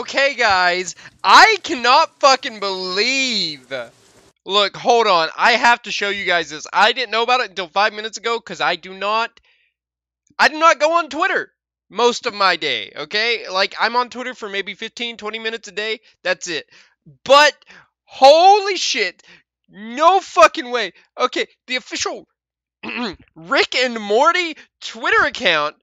Okay, guys, I cannot fucking believe. Look, hold on. I have to show you guys this. I didn't know about it until 5 minutes ago because I do not go on Twitter most of my day, okay? Like, I'm on Twitter for maybe 15, 20 minutes a day. That's it. But, holy shit. No fucking way. Okay, the official Rick and Morty Twitter account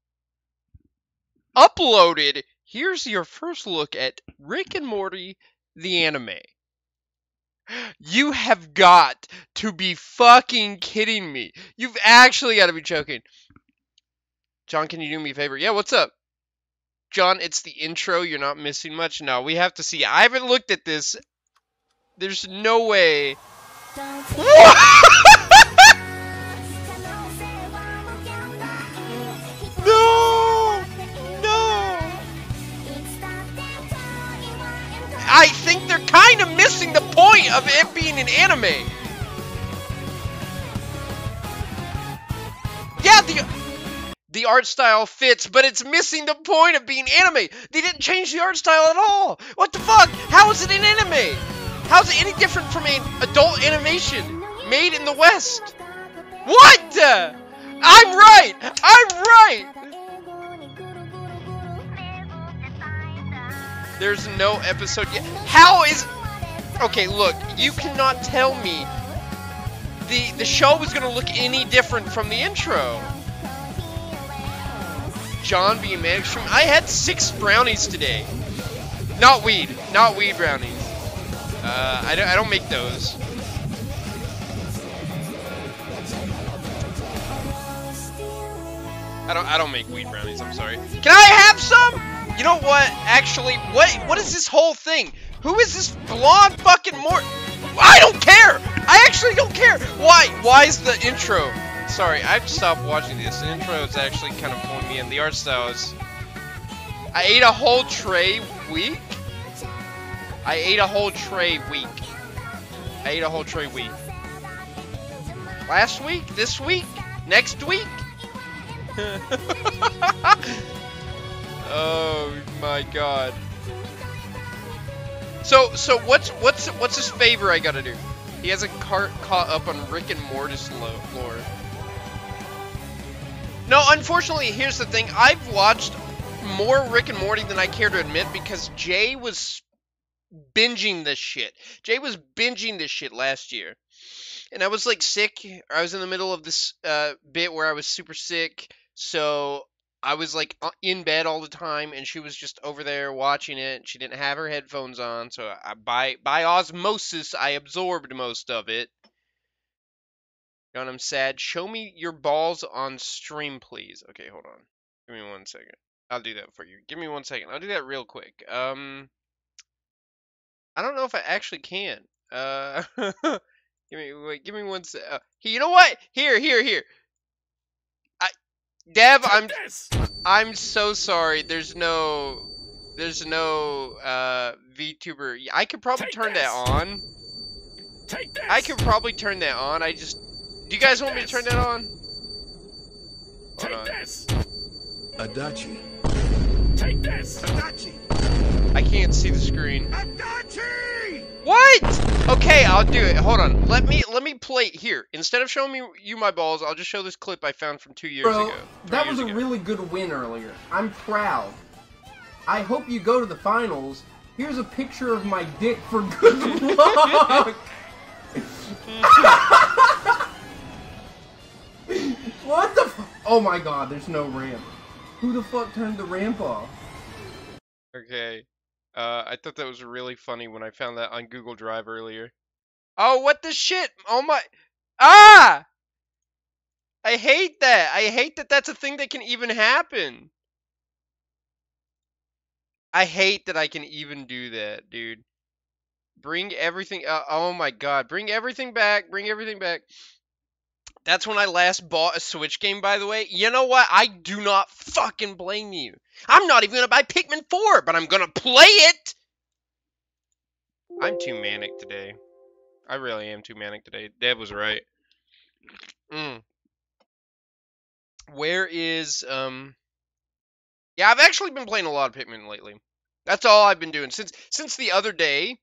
uploaded. Here's your first look at Rick and Morty, the anime. You have got to be fucking kidding me. You've actually got to be joking. John, can you do me a favor? Yeah, what's up? John, it's the intro. You're not missing much. No, we have to see. I haven't looked at this. There's no way. I think they're kind of missing the point of it being an anime. Yeah, the art style fits, but it's missing the point of being anime. They didn't change the art style at all. What the fuck? How is it an anime? How is it any different from an adult animation made in the West? What? I'm right. I'm right. There's no episode yet. How is... Okay, look. You cannot tell me the show is going to look any different from the intro. John being manic stream. I had 6 brownies today. Not weed brownies. I don't make those. I don't make weed brownies. I'm sorry. Can I have some? You know what? Actually, what is this whole thing? Who is this blonde fucking I don't care. I actually don't care. Why is the intro? Sorry, I've stopped watching this. The intro is actually kind of pulling me in. The art style is... I ate a whole tray week? I ate a whole tray week. I ate a whole tray week. Last week? This week? Next week? Oh my god. So what's his favor I gotta do? He hasn't caught up on Rick and Morty's lore. No, unfortunately, here's the thing. I've watched more Rick and Morty than I care to admit because Jay was binging this shit. Jay was binging this shit last year. And I was like sick. I was in the middle of this bit where I was super sick. So I was like in bed all the time and she was just over there watching it. She didn't have her headphones on. So by osmosis, I absorbed most of it. And I'm sad. Show me your balls on stream, please. Okay, hold on. Give me 1 second. I'll do that for you. Give me 1 second. I'll do that real quick. I don't know if I actually can. Give me 1 sec. You know what? Here. Dev, I'm so sorry. There's no VTuber. I could probably turn that on. I could probably turn that on. Do you guys want me to turn that on? Hold on. Adachi. Take this! Adachi! I can't see the screen. Adachi! What? Okay, I'll do it. Hold on. Let me play here. Instead of showing you my balls, I'll just show this clip I found from 2 years ago. That was a really good win earlier. I'm proud. I hope you go to the finals. Here's a picture of my dick for good luck. What the Oh my god, there's no ramp. Who the fuck turned the ramp off? Okay. I thought that was really funny when I found that on Google Drive earlier. Oh, what the shit? Oh my... Ah! I hate that. I hate that that's a thing that can even happen. I hate that I can even do that, dude. Bring everything... oh my god. Bring everything back. Bring everything back. That's when I last bought a Switch game, by the way. You know what? I do not fucking blame you. I'm not even gonna buy Pikmin 4, but I'm gonna play it! I'm too manic today. I really am too manic today. Deb was right. Where is, Yeah, I've actually been playing a lot of Pikmin lately. That's all I've been doing since the other day.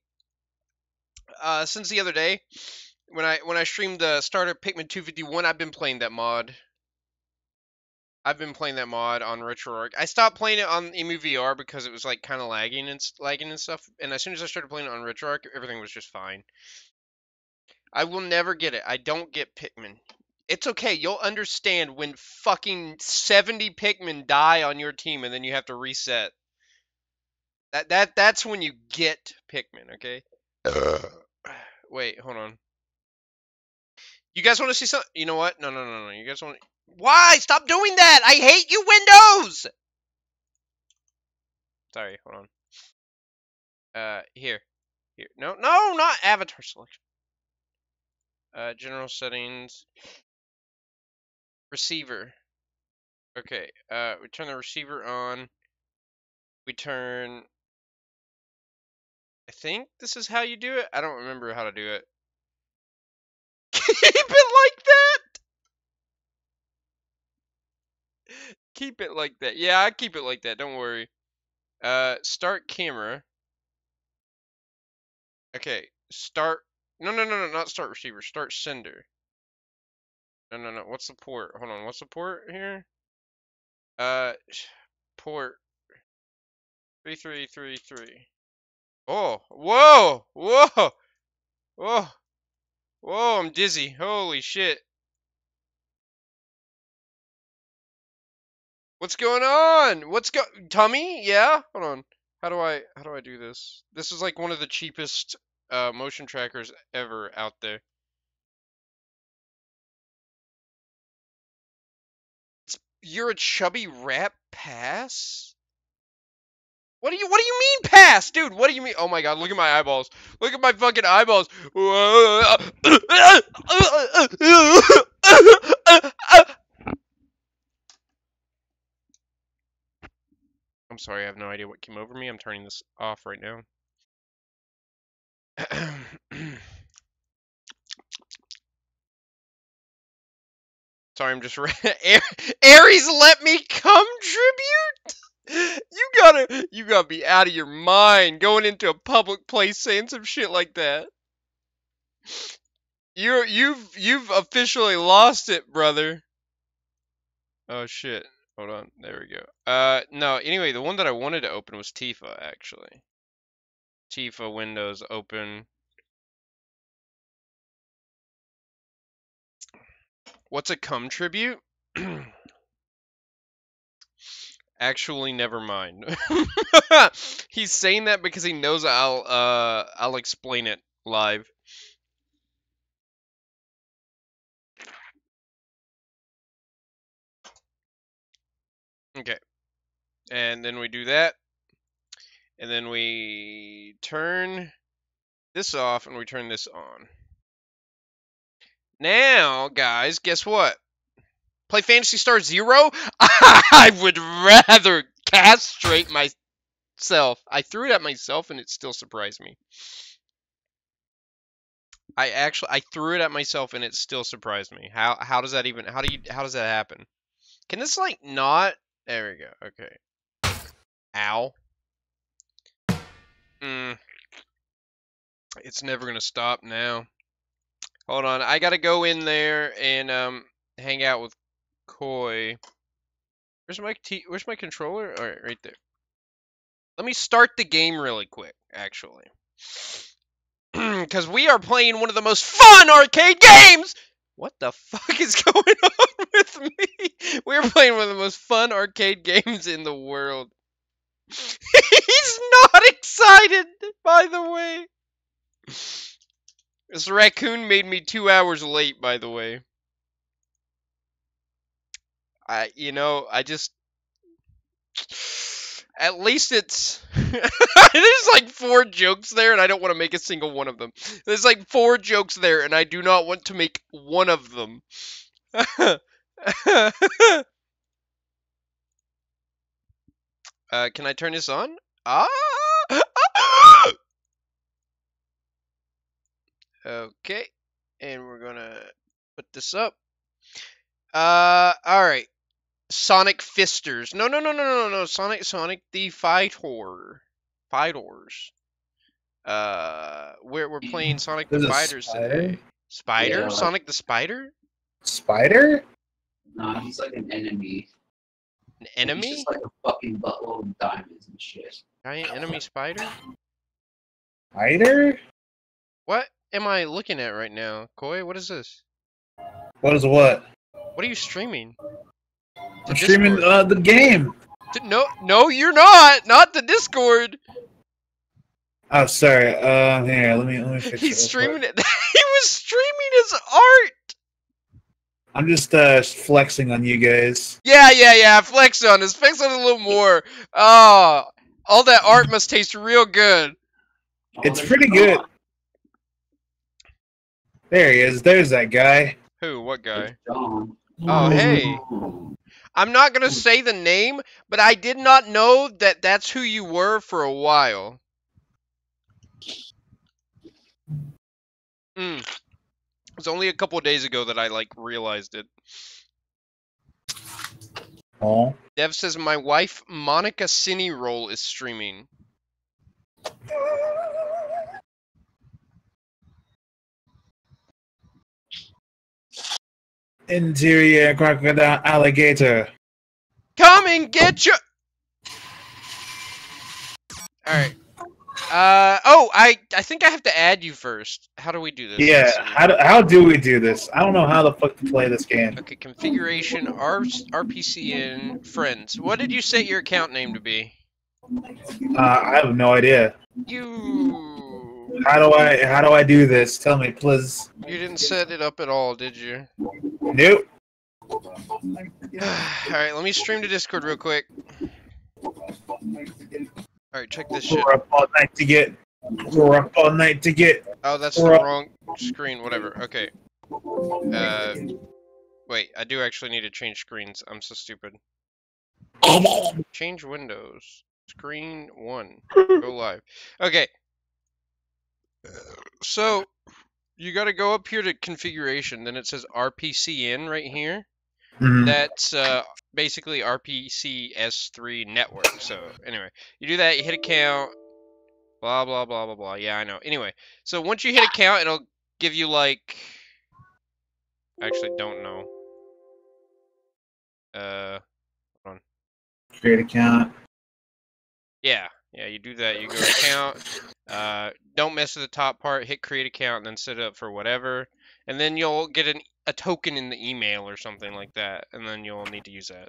When I streamed the starter Pikmin 251, I've been playing that mod. I've been playing that mod on RetroArch. I stopped playing it on EmuVR because it was like kind of lagging and stuff. And as soon as I started playing it on RetroArch, everything was just fine. I will never get it. I don't get Pikmin. It's okay. You'll understand when fucking 70 Pikmin die on your team and then you have to reset. That's when you get Pikmin, okay? Wait, hold on. You guys want to see something? You know what? No. You guys want? Why? Stop doing that! I hate you, Windows. Sorry, hold on. Here. No, not avatar selection. General settings. Receiver. Okay. We turn the receiver on. We turn. I think this is how you do it. I don't remember how to do it. Keep it like that. Keep it like that. Yeah, I keep it like that. Don't worry. Start camera. Okay, start. No, not start receiver. Start sender. No. What's the port? Hold on. What's the port here? Port 3333. Oh, whoa. I'm dizzy. Holy shit. What's going on? Tummy? Yeah? Hold on. How do I do this? This is like one of the cheapest motion trackers ever out there. You're a chubby rat pass? What do you mean pass? Dude, what do you mean? Oh my god, look at my eyeballs. Look at my fucking eyeballs. I'm sorry, I have no idea what came over me. I'm turning this off right now. Sorry, I'm just Aries, let me come tribute. You gotta be out of your mind going into a public place saying some shit like that. You've officially lost it, brother. Oh shit. Hold on. There we go. No, anyway, the one that I wanted to open was Tifa, actually. Tifa Windows open. What's a cum tribute? Actually, never mind. He's saying that because he knows I'll explain it live. Okay. And then we do that. And then we turn this off and we turn this on. Now, guys, guess what? Play Phantasy Star Zero? I would rather castrate myself. I threw it at myself and it still surprised me. I threw it at myself and it still surprised me. How does that even how does that happen? Can this like not? There we go. Okay. Ow. It's never gonna stop now. Hold on, I gotta go in there and hang out with Koi. Where's my controller? All right, right there. Let me start the game really quick, actually, because we are playing one of the most fun arcade games. What the fuck is going on with me? We're playing one of the most fun arcade games in the world. He's not excited, by the way. This raccoon made me 2 hours late, by the way. I just... At least it's... There's like 4 jokes there, and I don't want to make a single one of them. There's like 4 jokes there, and I do not want to make one of them. Can I turn this on? Okay, and we're gonna put this up. Alright. Sonic Fisters. No. Sonic the Fighter. Fighters. We're playing Sonic There's the a Fighters spider? today. Spider? Yeah, like- Sonic the Spider? Spider? Nah, he's like an enemy. An He's enemy? just like a fucking buttload of diamonds and shit. Giant enemy spider? Spider? What am I looking at right now? Koi, what is this? What is what? What are you streaming? I'm streaming Discord. the game. No, you're not! Not the Discord! Oh, sorry. Here, let me fix it. He's real streaming quick. it. He was streaming his art! I'm just flexing on you guys. Yeah, flex on us. Flex on it a little more. Oh, all that art must taste real good. Oh, It's there's pretty John. good. There he is. There's that guy. Who? What There's guy? John. Oh, hey. I'm not gonna say the name, but I did not know that that's who you were for a while. It was only a couple of days ago that I, like, realized it. Oh. Dev says, my wife, Monica Cineroll, is streaming. Interior crocodile alligator. Come and get you! Alright. I think I have to add you first. How do we do this? Yeah, Let's see. how do we do this? I don't know how the fuck to play this game. Okay, configuration, RPCN, friends. What did you set your account name to be? I have no idea. You How do I do this? Tell me, please. didn't set it up at all, did you? Nope. Alright, let me stream to Discord real quick. Alright, check this shit. We're up all night to get. We're up all night to get. Oh, that's the We're up. wrong screen, whatever. Okay. Wait, I do actually need to change screens. I'm so stupid. Change windows. Screen 1. Go live. Okay. So, you gotta go up here to configuration, then it says RPCN right here. Mhm. That's basically RPCS3 network. So, anyway, you do that, you hit account, blah, blah, blah, blah, blah. Yeah, I know. Anyway, so once you hit account, it'll give you, like... I actually don't know. Hold on. Create account. Yeah, you do that. You go to account. Don't mess with the top part. Hit create account and then set it up for whatever. And then you'll get a token in the email or something like that. And then you'll need to use that.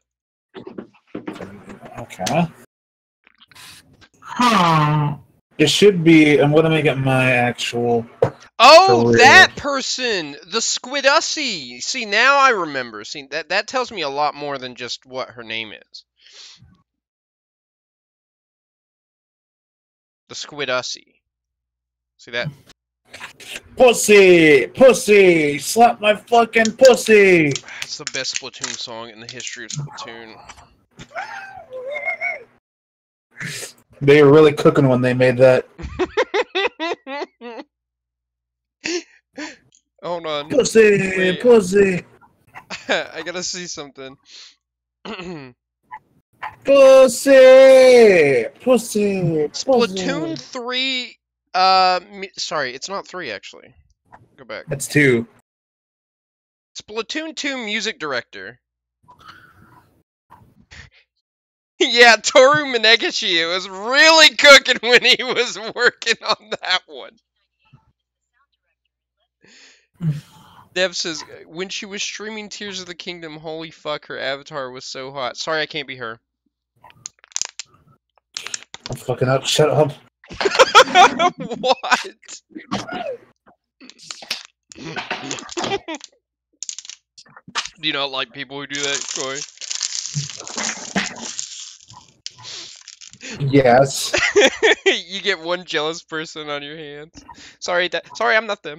Okay. It should be. I'm gonna make it my actual. Oh, Career. that person! The Squidussie! See, now I remember. See, that tells me a lot more than just what her name is. The Squidussie. See that? Pussy, slap my fucking pussy. It's the best Splatoon song in the history of Splatoon. They were really cooking when they made that. Hold on. Pussy, Wait. pussy, I gotta see something. pussy, pussy. Splatoon 3, sorry, it's not 3 actually. Go back. That's 2. Splatoon 2 music director. Yeah, Toru Minegishi was really cooking when he was working on that one. Dev says, when she was streaming Tears of the Kingdom, holy fuck, her avatar was so hot. Sorry, I can't be her. I'm fucking up. Shut up. What? Do you not like people who do that, Coy? Yes. You get one jealous person on your hands. Sorry, sorry, I'm not them.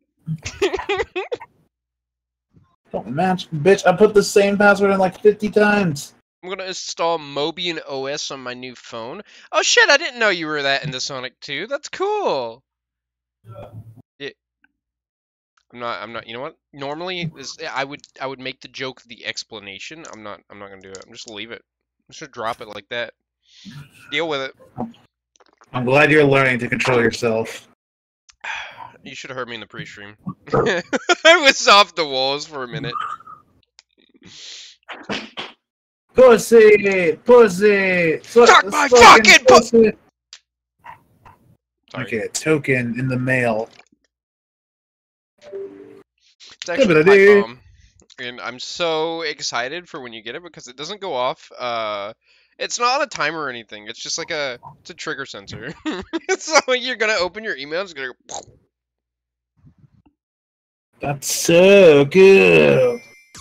Don't match, bitch. I put the same password in like 50 times. I'm gonna install Mobian OS on my new phone. Oh shit, I didn't know you were that into Sonic 2. That's cool. Yeah. I'm not, you know what? Normally, I would make the joke of the explanation. I'm not gonna do it. I'm just gonna leave it. I'm just gonna drop it like that. Deal with it. I'm glad you're learning to control yourself. You should have heard me in the pre-stream. I was off the walls for a minute. Pussy! Pussy! Suck my fucking pussy! Sorry. Okay, a token in the mail. It's actually a pipe bomb. And I'm so excited for when you get it because it doesn't go off. It's not on a timer or anything. It's just like it's a trigger sensor. So you're gonna open your email, it's gonna go. That's so good.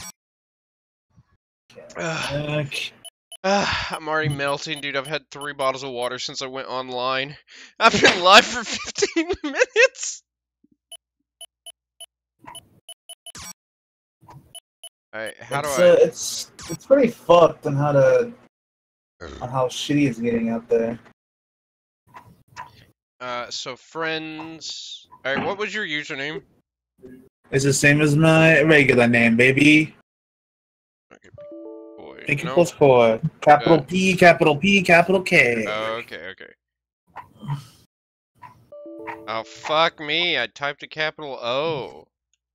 Okay. I'm already melting, dude. I've had 3 bottles of water since I went online. I've been live for 15 minutes. Alright, how do I... It's pretty fucked on how shitty it's getting out there. So friends... Alright, what was your username? It's the same as my regular name, baby. Okay, boy. Thank you No. plus 4. Capital P, capital P, capital K. Oh, okay. Oh, fuck me. I typed a capital O.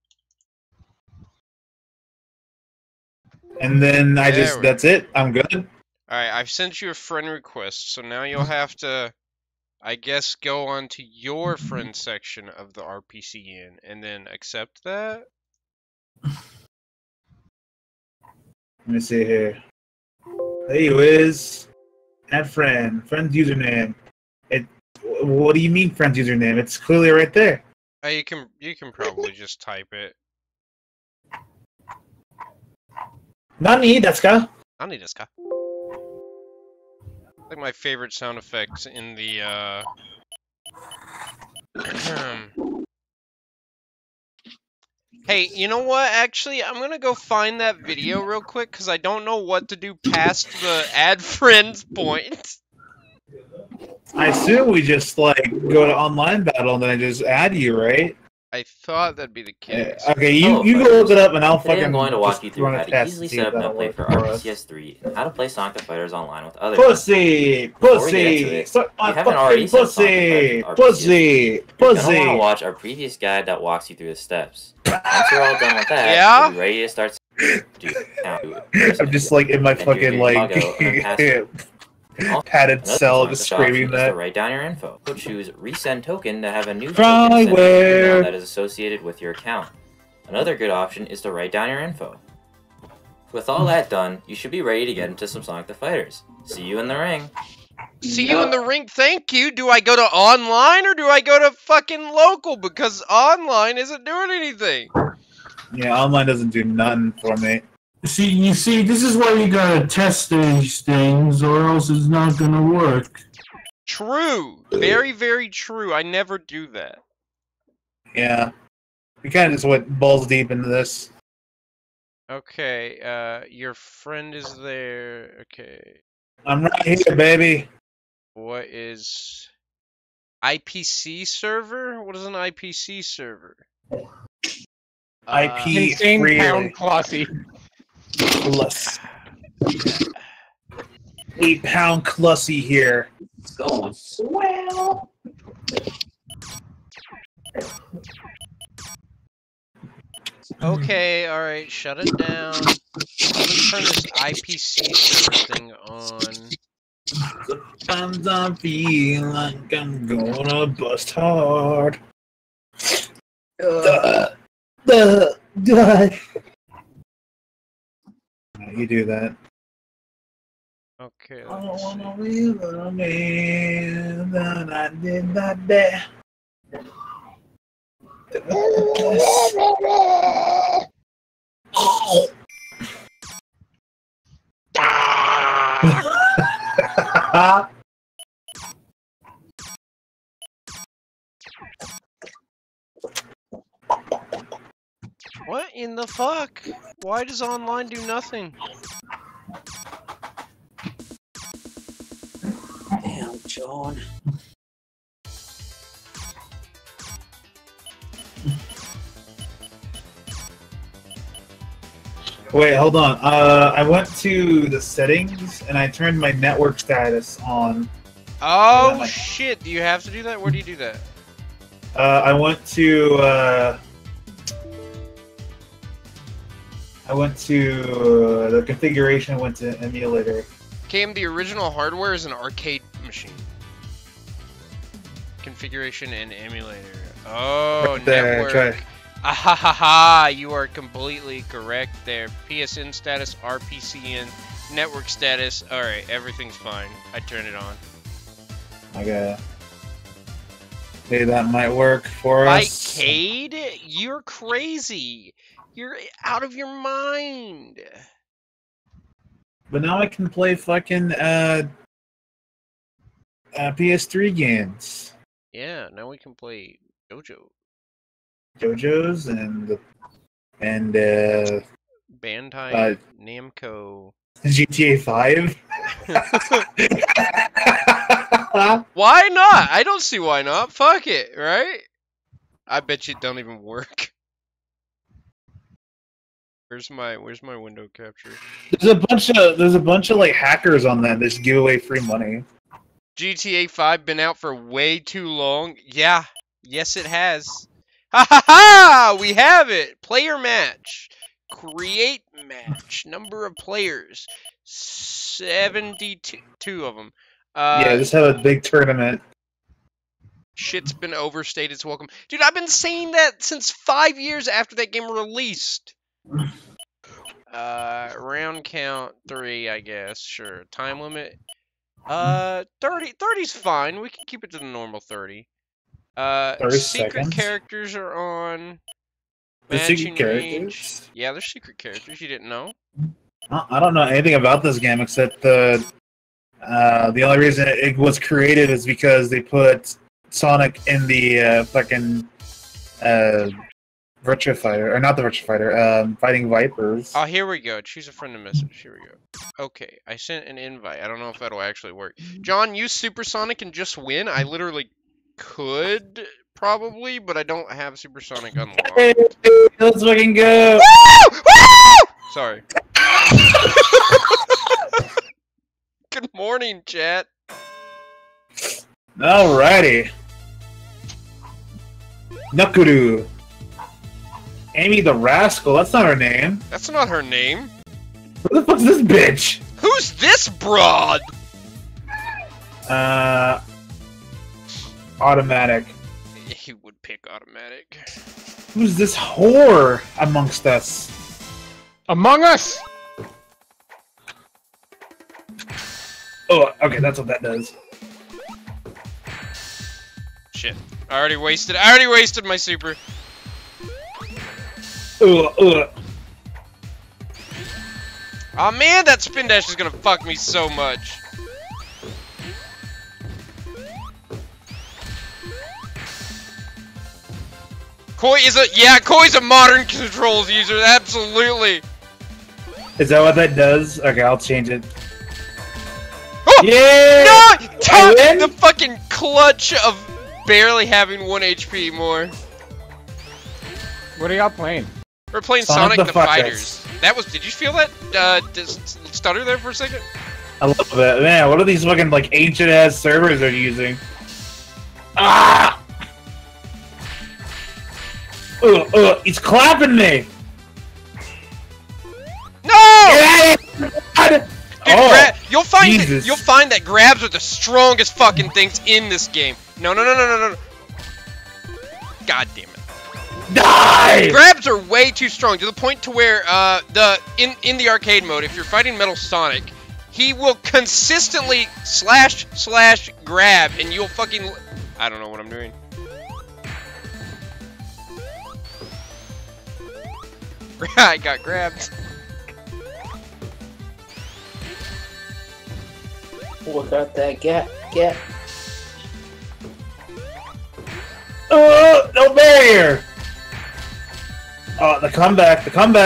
And then There we that's it. I'm good. Alright, I've sent you a friend request, so now you'll have to, I guess, go on to your friend section of the RPCN and then accept that. Let me see here. There you is. Add friend. Friend's username. What do you mean friend's username? It's clearly right there. You can probably just type it. Nani desu ka? Nani desu ka? Like my favorite sound effects in the Hey, you know what? Actually, I'm gonna go find that video real quick because I don't know what to do past the add friends point. I assume we just go to online battle and then I just add you, right? I thought that'd be the case. Okay, you go look it up and I'll Today fucking I'm going to walk you through run a how to test easily to see set if up that'll NetPlay work for for us. RPCS 3 and how to play Sonic the Fighters online with others. Pussy! Before we get into Pussy! it, Suck my if you haven't fucking already set Sonic pussy! the Fighters Pussy! You're going to want to Pussy! watch our previous guide that walks you through the steps. Once you're all done with that, Yeah? you'll be ready to start. I'm just like in my Enter fucking your logo and password. padded Another cell thing just to option screaming is to that. write down your info. So choose resend token to have a new Fryware. token sent to your email that is associated with your account. Another good option is to write down your info. With all that done, you should be ready to get into some Sonic the Fighters. See you in the ring. See you in the ring, thank you. Do I go to online or do I go to fucking local? Because online isn't doing anything. Yeah, online doesn't do nothing for me. You see, this is why you gotta test these things, or else it's not gonna work. True. Very, very true. I never do that. Yeah. We kind of just went balls deep into this. Okay, your friend is there. Okay. I'm right here, baby. What is IPC server? What is an IPC server? IP Insane free pound Klossy. plus 8-pound Clussy here. It's going swell. Okay, alright, shut it down. Let me turn this IPC server thing on. Sometimes I feel like I'm gonna bust hard. You do that. Okay, I don't let's see. wanna live a man that I did not dare. What in the fuck? Why does online do nothing? Damn, John. Wait, hold on. I went to the settings and I turned my network status on. Oh shit! Do you have to do that? Where do you do that? I went to the configuration. Went to emulator. Cam, the original hardware is an arcade machine. Configuration and emulator. Oh, Right there, network. try. Ah ha ha ha! You are completely correct there. PSN status, RPCN, network status. All right, everything's fine. I turned it on. Okay. Maybe that might work for us. Arcade? You're crazy. You're out of your mind. But now I can play fucking PS3 games. Yeah, now we can play JoJo. JoJo's and Bandai Namco. GTA 5. Why not? I don't see why not. Fuck it, right? I bet you it don't even work. Where's my window capture? There's a bunch of like hackers on that just give away free money. GTA 5 been out for way too long. Yeah. Yes, it has. Ha ha ha! We have it. Player match. Create match. Number of players. 72 of them. Yeah, just have a big tournament. Shit's been overstayed its welcome. Dude, I've been saying that since 5 years after that game released. Round count 3, I guess. Sure. Time limit. 30's fine. We can keep it to the normal 30. 30 secret seconds? characters are on. The secret Matching range. characters? Yeah, they're secret characters. You didn't know? I don't know anything about this game except the only reason it was created is because they put Sonic in the fucking Virtua Fighter, or not the Virtua Fighter, Fighting Vipers. Oh, here we go. Choose a friend to message. Here we go. Okay, I sent an invite. I don't know if that'll actually work. John, use Supersonic and just win. I literally could, probably, but I don't have Supersonic unlocked. Hey, let's fucking go! Woo! Woo! Sorry. Good morning, chat. Alrighty. Nakuru. Amy the Rascal, that's not her name. That's not her name. Who the fuck's this bitch? Who's this broad? Automatic. He would pick automatic. Who's this whore amongst us? Among Us! Oh, okay, that's what that does. Shit. I already wasted my super. Ugh. Oh man, that spin dash is gonna fuck me so much. Koi's a modern controls user, absolutely. Is that what that does? Okay, I'll change it. Oh, Yeah! no! I win? The fucking clutch of barely having 1 HP more. What are y'all playing? We're playing Sonic Sonic the the Fuckers. Fighters. That was, did you feel that stutter there for a second? I love it. Man, what are these fucking, like, ancient-ass servers they're using? Ah! He's clapping me! No! Get out of here! God! Dude, you'll find Jesus. you'll find that grabs are the strongest fucking things in this game. No. God damn it. Die! Grabs are way too strong to the point to where in the arcade mode, if you're fighting Metal Sonic, he will consistently slash grab and you'll fucking I don't know what I'm doing. I got grabbed. Look at that get. No barrier! The comeback.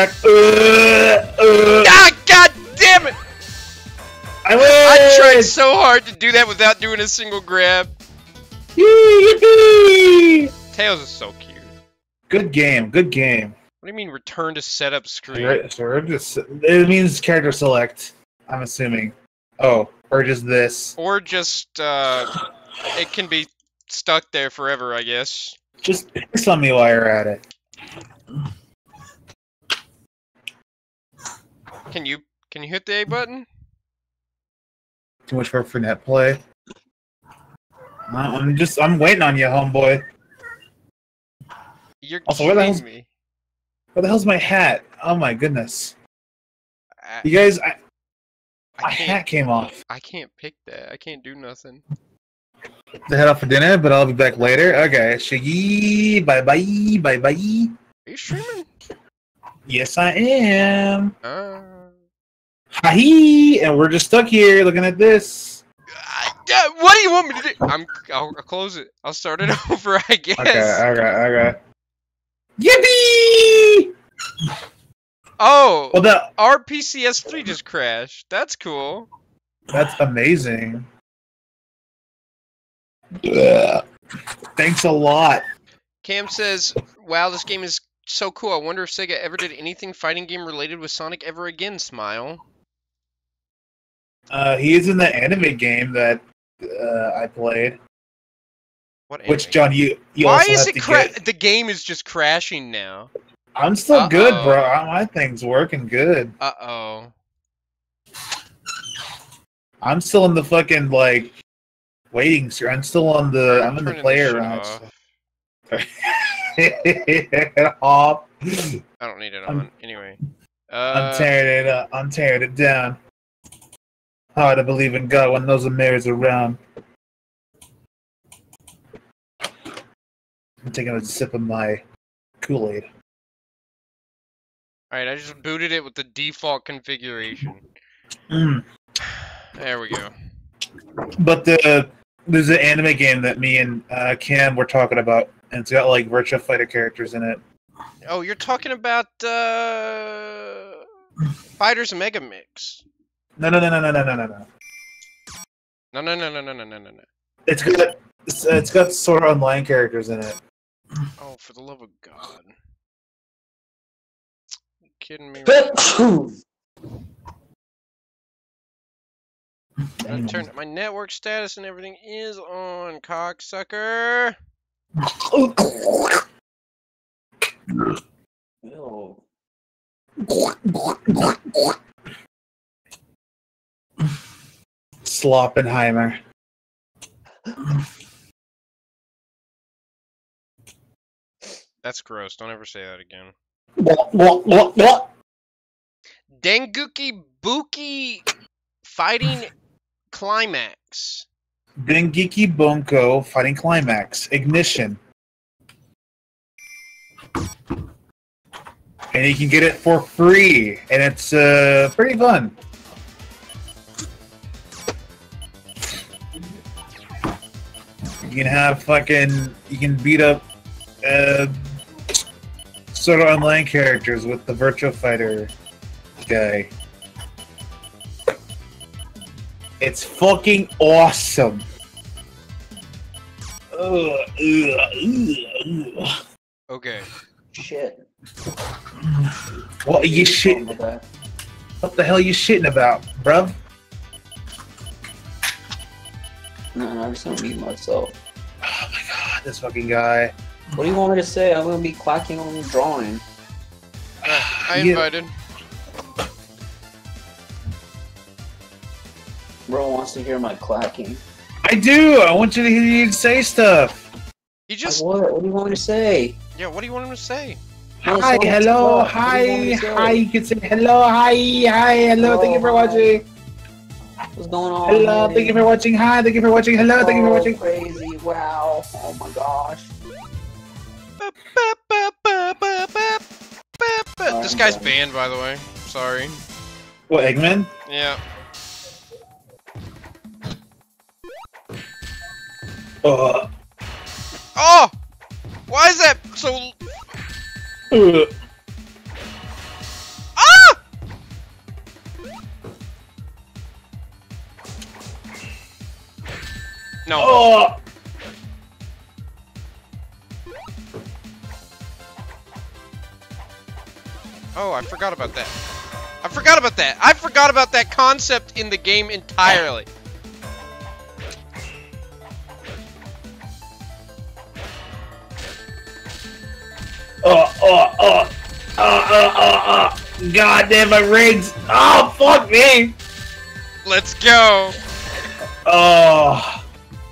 Ah, god damn it! I win! I tried so hard to do that without doing a single grab. Yippee! Tails is so cute. Good game. What do you mean return to setup screen? Right, so it means character select, I'm assuming. Oh, or just this. Or just, it can be stuck there forever, I guess. Just piss on me while you're at it. Can you hit the A button? Too much work for net play. I'm waiting on you, homeboy. You're Also, where the kidding hell's- me. Where the hell's my hat? Oh my goodness. I, You guys, my I can't, hat came off. I can't pick that. I can't do nothing. To head out for dinner, but I'll be back later. Okay, Shiggy, bye bye, bye bye. Are you streaming? Yes, I am. Uh, Hi, and we're just stuck here looking at this. what do you want me to do? I'll close it. I'll start it over, I guess. Okay. Yippee! Oh, Well, our PCS3 just crashed. That's cool. that's amazing. Ugh. Thanks a lot. Cam says, "Wow, this game is so cool. I wonder if Sega ever did anything fighting game related with Sonic ever again." Smile. He is in the anime game that I played. What? Which, anime? John, you Why also is have it to get. the game is just crashing now? I'm still good, Uh-oh. bro. My thing's working good. Uh-oh. I'm still in the fucking, like, waiting, sir. I'm still on the. I'm in the Turning player shit round. off. Hop. I don't need it I'm- on. Anyway. I'm tearing it up. I'm tearing it down. Hard to believe in God when those Mary's around. I'm taking a sip of my Kool-Aid. Alright, I just booted it with the default configuration. Mm. There we go. But there's an anime game that me and Cam were talking about, and it's got like Virtua Fighter characters in it. Oh, you're talking about Fighters Mega Mix. No. No. It's got Sword Art Online characters in it. Oh, for the love of God. You kidding me? I turned my network status and everything is on, cocksucker. Ew. Sloppenheimer. That's gross. Don't ever say that again. What? Denguki Buki Fighting Climax. Dengeki Bunko Fighting Climax. Ignition. And you can get it for free, and it's pretty fun. You can have you can beat up Sword Art Online characters with the Virtua Fighter guy. It's fucking awesome. Okay. Shit. What are you shitting? With that. What the hell are you shitting about, bruv? No, I'm just gonna mute myself. Oh my god, this fucking guy. What do you want me to say? I'm gonna be clacking on the drawing. I Yeah. invited. Bro wants to hear my clacking. I do! I want you to hear you say stuff. He just. What? What do you want me to say? Yeah, what do you want him to say? No, Hi, someone hello, talk. What do you want me hi, to say? hi. You can say hello, hi, hello. Thank you for watching. What's going on? Hello, man? thank you for watching. Hi, thank you for watching. Hello, thank you for Oh, watching. Crazy! Wow! Oh my gosh! This guy's banned, by the way. Sorry. What, Eggman? Yeah. Oh! Why is that so? Ah! No. Oh! Oh, I forgot about that. I forgot about that. I forgot about that concept in the game entirely. God damn my rings! Oh, fuck me! Let's go. Oh.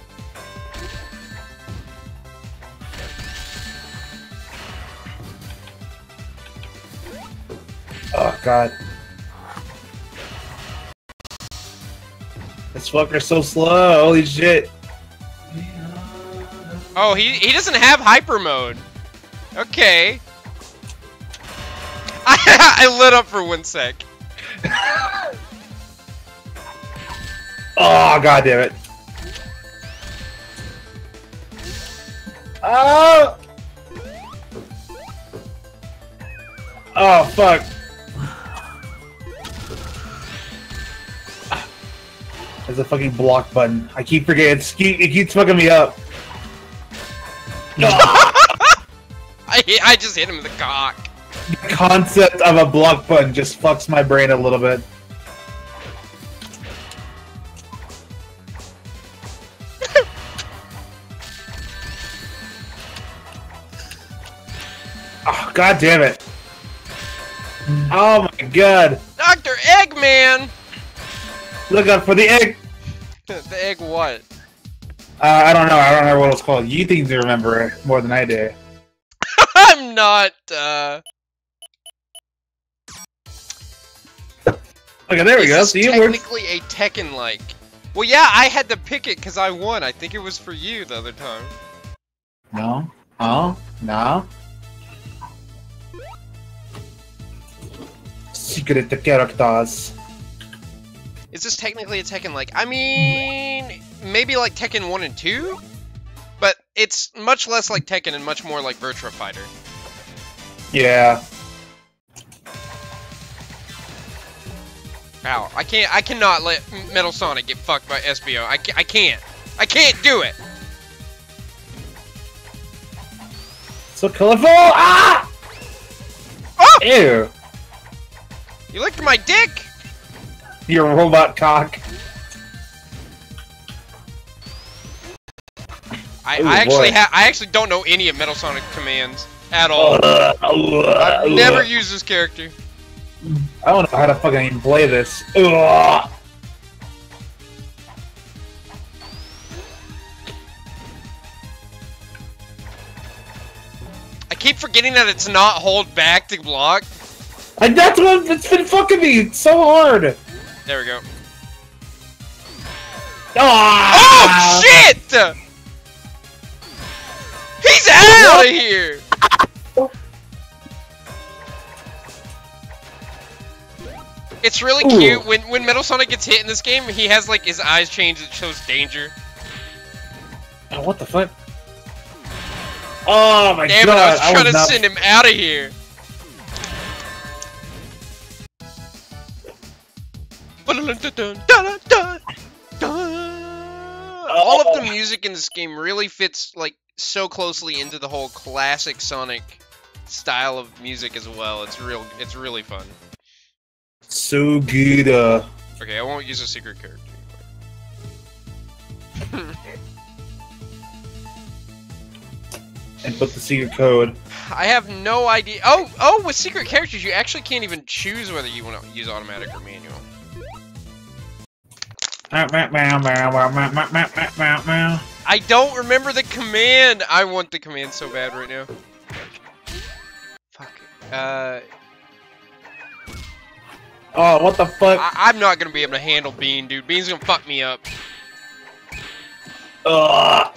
Oh, God. This fucker's so slow, holy shit. Oh, he doesn't have hyper mode. Okay. I lit up for 1 sec. Oh, God damn it. Oh! Oh, fuck. There's a fucking block button. I keep forgetting. It keeps fucking me up. I just hit him in the cock. The concept of a block button just fucks my brain a little bit. Oh, God damn it. Oh my God. Dr. Eggman! Look out for the egg. The egg what? I don't know. I don't remember what it's called. You think you remember it more than I do. I'm not, Okay, there we go. This See, is it works. technically a Tekken-like. Well, yeah, I had to pick it because I won. I think it was for you the other time. No. Oh, no. Secret characters. Is this technically a Tekken-like? I mean, maybe like Tekken 1 and 2? But it's much less like Tekken and much more like Virtua Fighter. Yeah. Ow, I cannot let Metal Sonic get fucked by SBO. I can't do it! So colorful! Ah! Oh! Ew. You licked my dick! Your robot cock. I actually don't know any of Metal Sonic commands at all. I've never used this character. I don't know how to fucking even play this. Ugh. I keep forgetting that it's not hold back to block. And that's what it's been fucking me. It's so hard. There we go. Ah! Oh shit! He's out of here! It's really cute when Metal Sonic gets hit in this game. He has like his eyes change. It shows danger. Oh, what the fuck? Oh my Damn God! it! I was trying to not... send him out of here. All of the music in this game really fits like so closely into the whole classic Sonic style of music as well. It's really fun. So good. Okay, I won't use a secret character anymore. And put the secret code. I have no idea. Oh, with secret characters, you actually can't even choose whether you want to use automatic or manual. I don't remember the command. I want the command so bad right now. Fuck. Oh, what the fuck? I'm not gonna be able to handle Bean, dude. Bean's gonna fuck me up. Ow.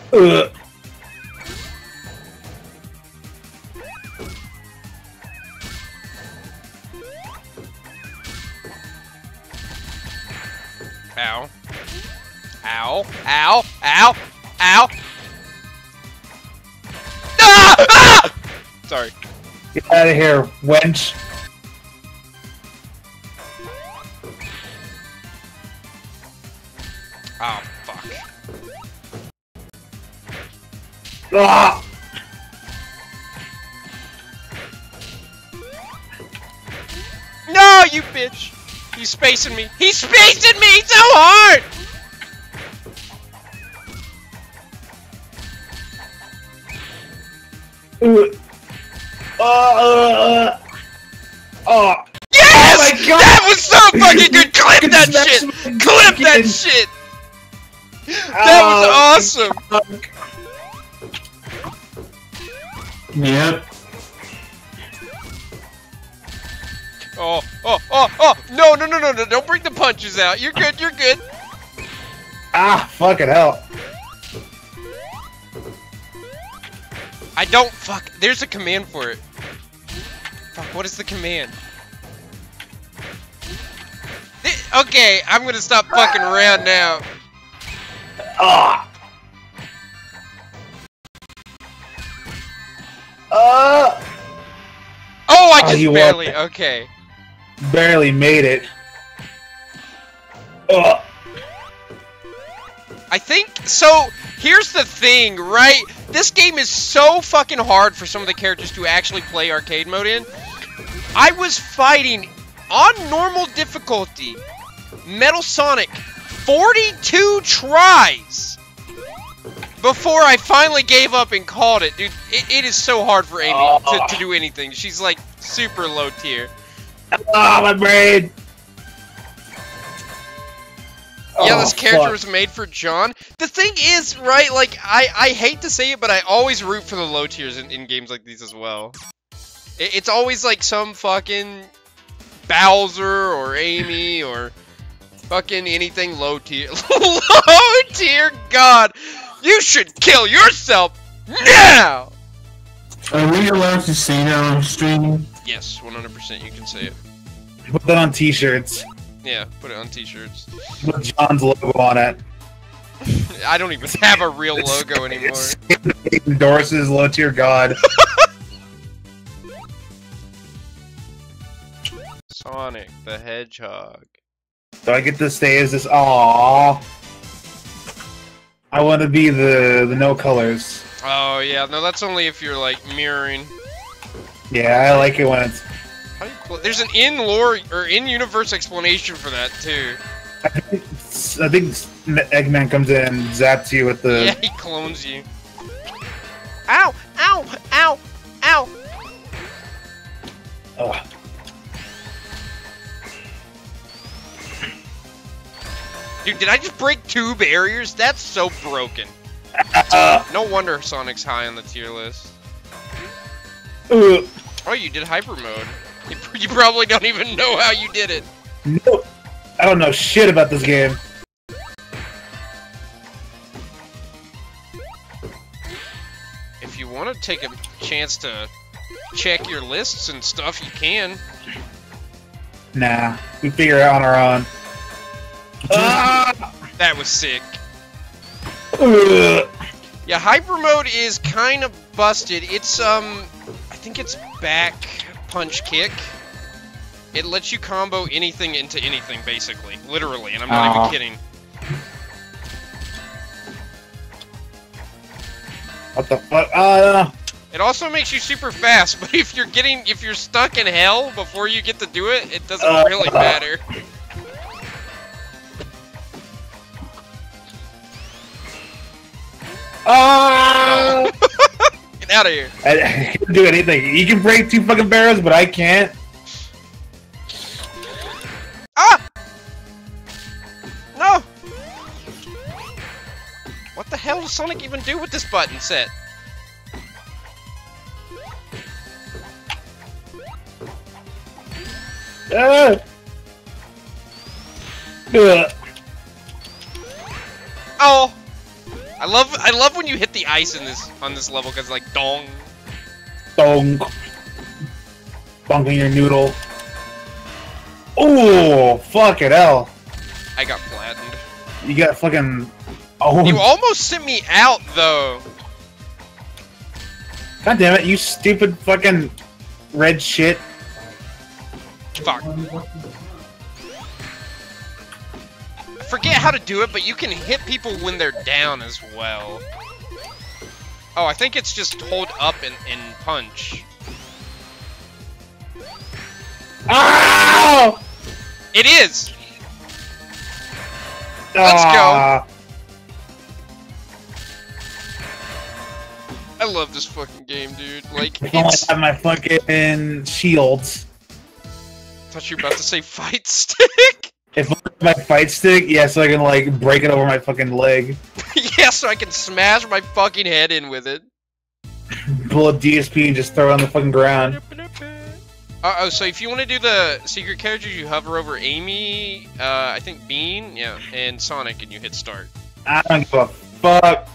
Ow. Ow. Ow. Ow. Ah! Ah! Sorry. Get out of here, wench. Oh, fuck. Ah! No, you bitch! He's spacing me. He's spacing me so hard! Oh. Yes! Oh my God! That was so fucking good! Clip that shit! Clip that shit! That was awesome! Yep. Oh, no, don't bring the punches out. You're good, you're good. Ah, fucking hell. Fuck, there's a command for it. Fuck, what is the command? Okay, I'm gonna stop fucking around now. Ah. Oh, I just you barely, won. okay. Barely made it. I think, so, here's the thing, right? This game is so fucking hard for some of the characters to actually play arcade mode in. I was fighting, on normal difficulty, Metal Sonic 42 tries before I finally gave up and called it. Dude, it is so hard for Amy to do anything. She's like super low tier. Ah, my brain! Yeah, this character fuck. was made for John. The thing is, right, like, I hate to say it, but I always root for the low tiers in games like these as well. It's always like some fucking Bowser or Amy or fucking anything low tier. Low tier, God! You should kill yourself now! Are we allowed to say that on stream? Yes, 100% you can say it. Put that on t-shirts. Yeah, put it on t-shirts. With John's logo on it. I don't even have a real logo anymore. It endorses low tier god. Sonic the Hedgehog. Do I get to stay as this? Aww. I want to be the no colors. Oh yeah, no, that's only if you're like mirroring. Yeah, I like it when it's. How do you there's an in-lore or in-universe explanation for that too. I think Eggman comes in and zaps you with the. Yeah, he clones you. Ow! Ow! Ow! Ow! Ugh. Dude, did I just break 2 barriers? That's so broken. No wonder Sonic's high on the tier list. Oh, you did hyper mode. You probably don't even know how you did it. Nope. I don't know shit about this game. If you want to take a chance to check your lists and stuff, you can. Nah, we figure it out on our own. That was sick. Ugh. Yeah, hyper mode is kind of busted. It's I think it's back punch kick. It lets you combo anything into anything, basically, literally, and I'm not even kidding. What the fuck? It also makes you super fast, but if you're stuck in hell before you get to do it, it doesn't really matter. Get out of here. I can't do anything. You can break 2 fucking barrels, but I can't. Ah! No! What the hell does Sonic even do with this button set? Oh! I love when you hit the ice in on this level because like dong. Dong. Bonking your noodle. Oh, fuck it, hell. I got flattened. You got fucking. Oh. You almost sent me out though. God damn it, you stupid fucking red shit. Fuck. I forget how to do it, but you can hit people when they're down as well. Oh, I think it's just hold up and punch. Ow! It is! Let's go! I love this fucking game, dude. Like, I only it's... have my fucking shields. I thought you were about to say fight stick. If I have my fight stick, yeah, so I can like break it over my fucking leg. Yeah, so I can smash my fucking head in with it. Pull up DSP and just throw it on the fucking ground. Oh, so if you want to do the secret characters, you hover over Amy, I think Bean, yeah, and Sonic, and you hit start. I don't give a fuck.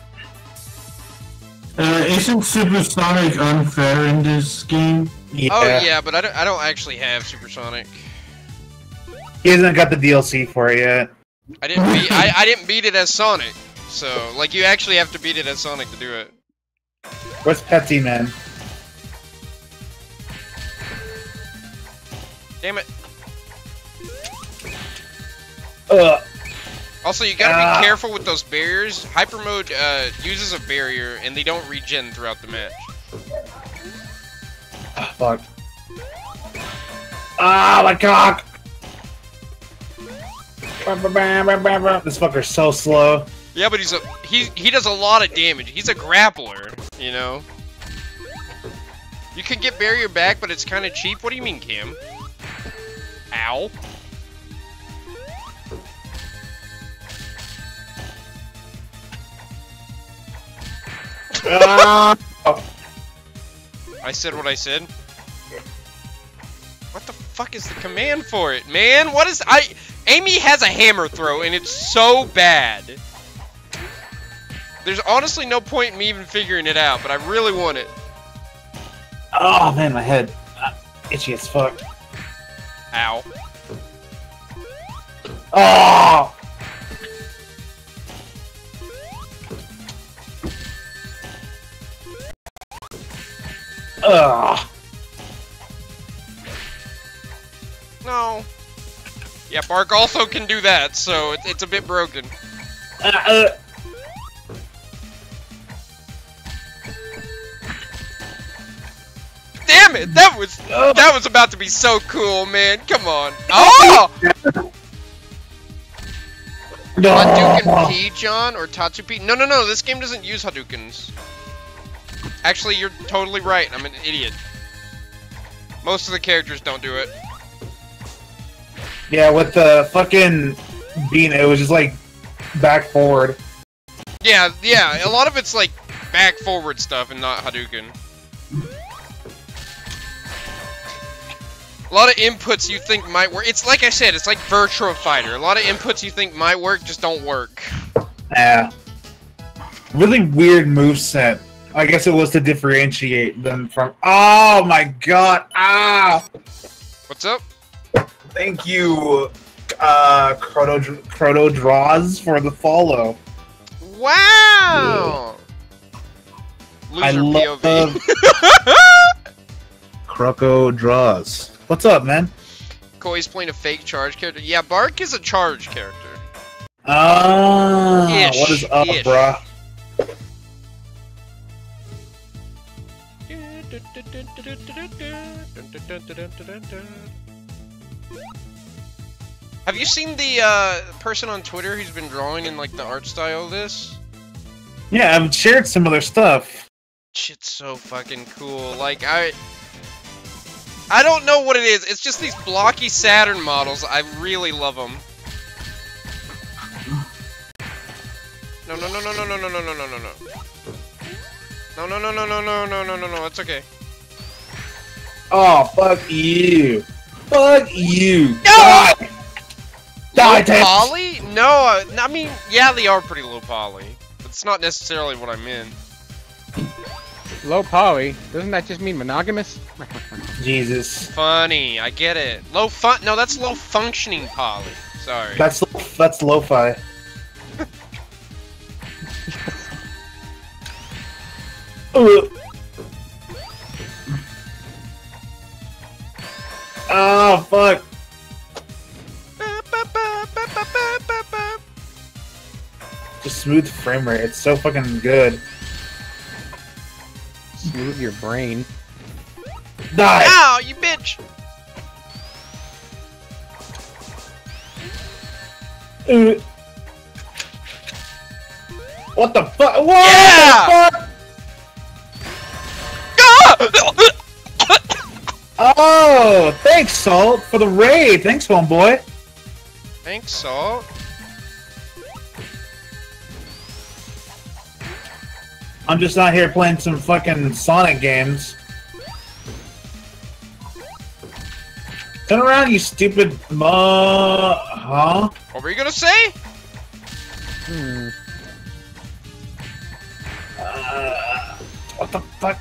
Isn't Supersonic unfair in this game? Yeah. Oh yeah, but I don't actually have Supersonic. He hasn't got the DLC for it yet. I didn't beat it as Sonic, so like you actually have to beat it as Sonic to do it. Where's Petsy Man? Damn it. Ugh. Also, you gotta be careful with those barriers. Hyper mode uses a barrier, and they don't regen throughout the match. Oh, fuck. Ah, my cock! This fucker's so slow. Yeah, but he does a lot of damage. He's a grappler, you know. You could get barrier back, but it's kind of cheap. What do you mean, Cam? Ow. I said what I said. What the fuck is the command for it, man? What is Amy has a hammer throw, and it's so bad. There's honestly no point in me even figuring it out, but I really want it. Oh man, my head. Itchy as fuck. Ow. Oh! Ugh. No. Yeah, Bark also can do that, so it's a bit broken. Damn it! That was about to be so cool, man. Come on. Oh! Hadouken P, John, or Tatsu P? No. This game doesn't use Hadoukens. Actually, you're totally right. I'm an idiot. Most of the characters don't do it. Yeah, with the fucking bean, it was just like back forward. Yeah. A lot of it's like back forward stuff and not Hadouken. A lot of inputs you think might work. It's like I said, it's like Virtua Fighter. A lot of inputs you think might work just don't work. Yeah. Really weird moveset. I guess it was to differentiate them from. Oh my god! Ah! What's up? Thank you, Chrono Draws for the follow. Wow! Loser I love POV. Croco Draws. What's up, man? Koi's playing a fake charge character. Yeah, Bark is a charge character. Ah, what is up, bruh? Have you seen the person on Twitter who's been drawing in like the art style of this? Yeah, I've shared some of their stuff. Shit's so fucking cool. Like I don't know what it is. It's just these blocky Saturn models. I really love them. No. No, it's okay. Oh, fuck you. Fuck you. No! Die. Low Die, poly? No, I mean, yeah, they are pretty low poly. But it's not necessarily what I meant. Low poly? Doesn't that just mean monogamous? Jesus. Funny, I get it. No, that's low functioning poly. Sorry. That's lo-fi. Oh, fuck. Just smooth frame rate. It's so fucking good. Smooth your brain. Die! Ow, you bitch! What the fuck? What Yeah! the fuck? Oh, thanks, Salt, for the raid. Thanks, homeboy. Thanks, Salt. I'm just out here playing some fucking Sonic games. Turn around, you stupid huh? What were you gonna say? What the fuck?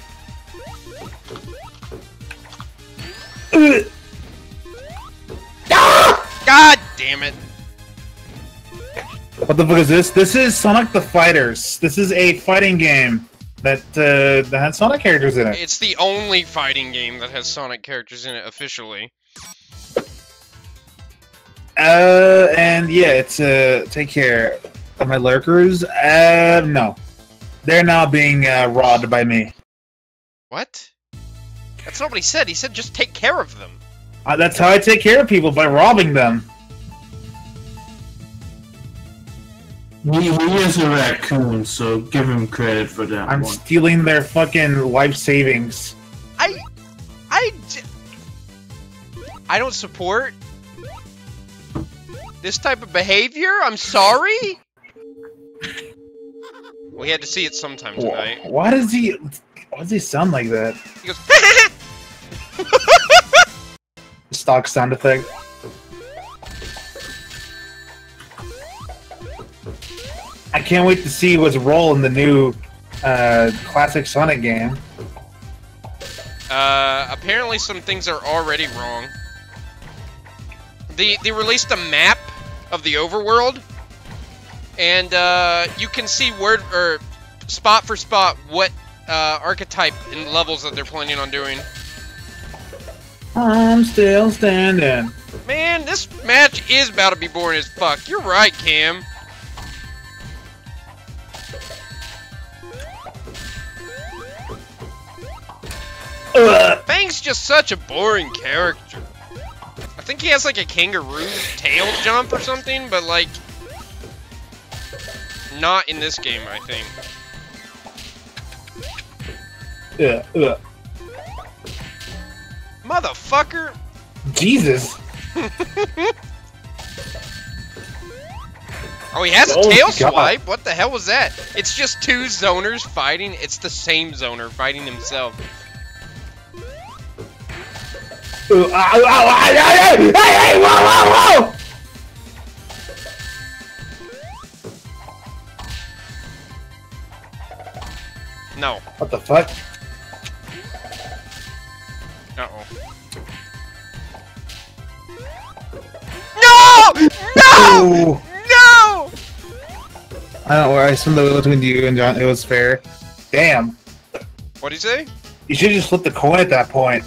God damn it. What the fuck is this? This is Sonic the Fighters. This is a fighting game that has Sonic characters in it. It's the only fighting game that has Sonic characters in it officially. And yeah, it's take care of my lurkers. No. They're now being robbed by me. What? That's not what he said. He said just take care of them. That's how I take care of people, by robbing them. He is a raccoon, so give him credit for that I'm one. stealing their fucking life savings. I don't support this type of behavior. I'm sorry. We had to see it sometime tonight. Why does he sound like that? He goes, Stock sound effect. I can't wait to see what's role in the new classic Sonic game. apparently some things are already wrong. They released a map of the overworld, and you can see word or spot for spot what archetype and levels that they're planning on doing. I'm still standing. Man, this match is about to be boring as fuck. You're right, Cam. Fang's just such a boring character. I think he has like a kangaroo tail jump or something, but like not in this game, I think. Motherfucker! Jesus! Oh, he has a Oh, tail God. swipe? What the hell was that? It's just two zoners fighting. It's the same zoner fighting himself. Ow, ow, ow, hey, hey, whoa, whoa, whoa! No. What the fuck? Uh-oh. No! No! Ooh. No! I don't know. I assumed that between you and John, it was fair. Damn. What'd he say? You should just flip the coin at that point.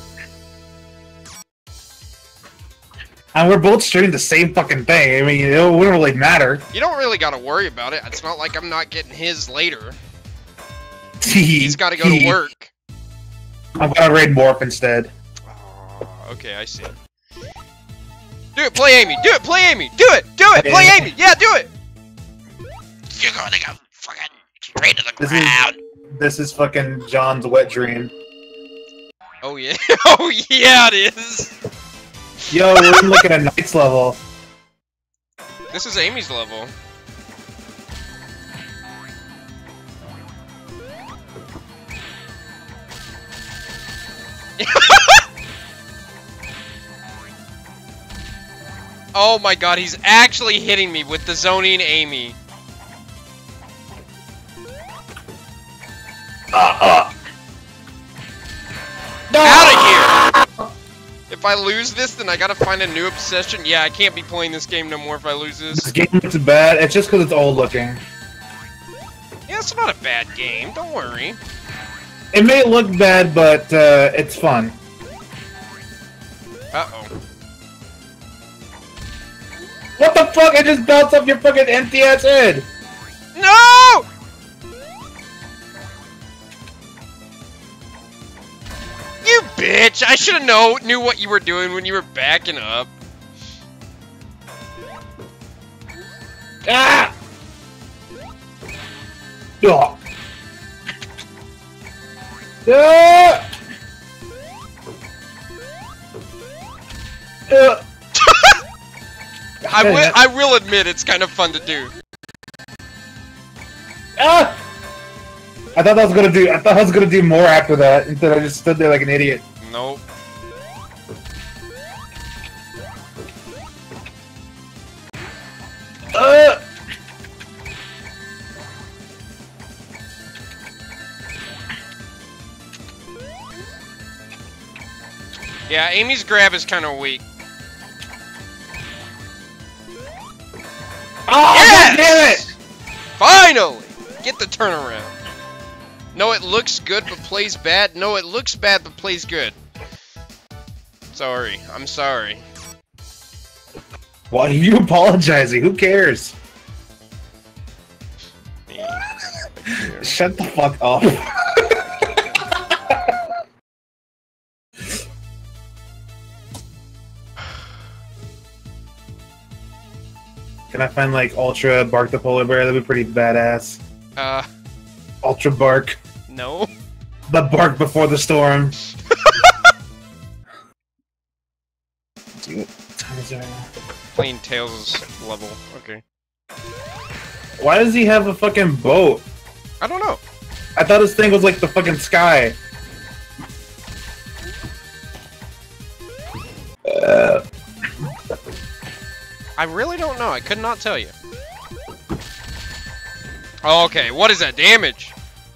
And we're both streaming the same fucking thing. I mean, it wouldn't really matter. You don't really gotta worry about it. It's not like I'm not getting his later. He's gotta go to work. I'm gonna raid Morph instead. Oh, okay, I see. Do it, play Amy! Do it, play Amy! Do it! Do it! Play Amy! Yeah, do it! You're gonna go fucking straight to the ground! This is fucking John's wet dream. Oh yeah. Oh yeah, it is! Yo, we're in like at a Knights level. This is Amy's level. Oh my god, he's actually hitting me with the zoning Amy. Out of here! If I lose this, then I gotta find a new obsession. Yeah, I can't be playing this game no more if I lose This this. game looks bad. It's just because it's old looking. Yeah, it's not a bad game. Don't worry. It may look bad, but it's fun. Uh-oh. What the fuck? I just bounced off your fucking empty ass head. No! You bitch! I should have knew what you were doing when you were backing up. Ah! Oh. Ah! I will admit it's kind of fun to do. Ah! I thought I was gonna do more after that. Instead, I just stood there like an idiot. Nope. Yeah, Amy's grab is kind of weak. Oh, yes! damn it! Finally! Get the turnaround. No, it looks good but plays bad. No, it looks bad but plays good. Sorry. I'm sorry. Why are you apologizing? Who cares? Shut the fuck up. Can I find like Ultra Bark the Polar Bear? That'd be pretty badass. Ultra Bark. No. The bark before the storm. Plain Tails level. Okay. Why does he have a fucking boat? I don't know. I thought his thing was like the fucking sky. I really don't know. I could not tell you. Oh, okay, what is that damage?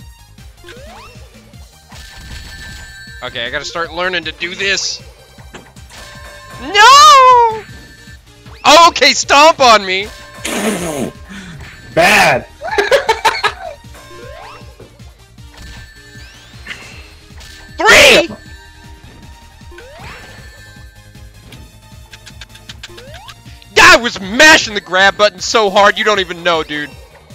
Okay, I gotta start learning to do this. No! Oh, okay, stomp on me. Bad. Three! I was mashing the grab button so hard you don't even know, dude.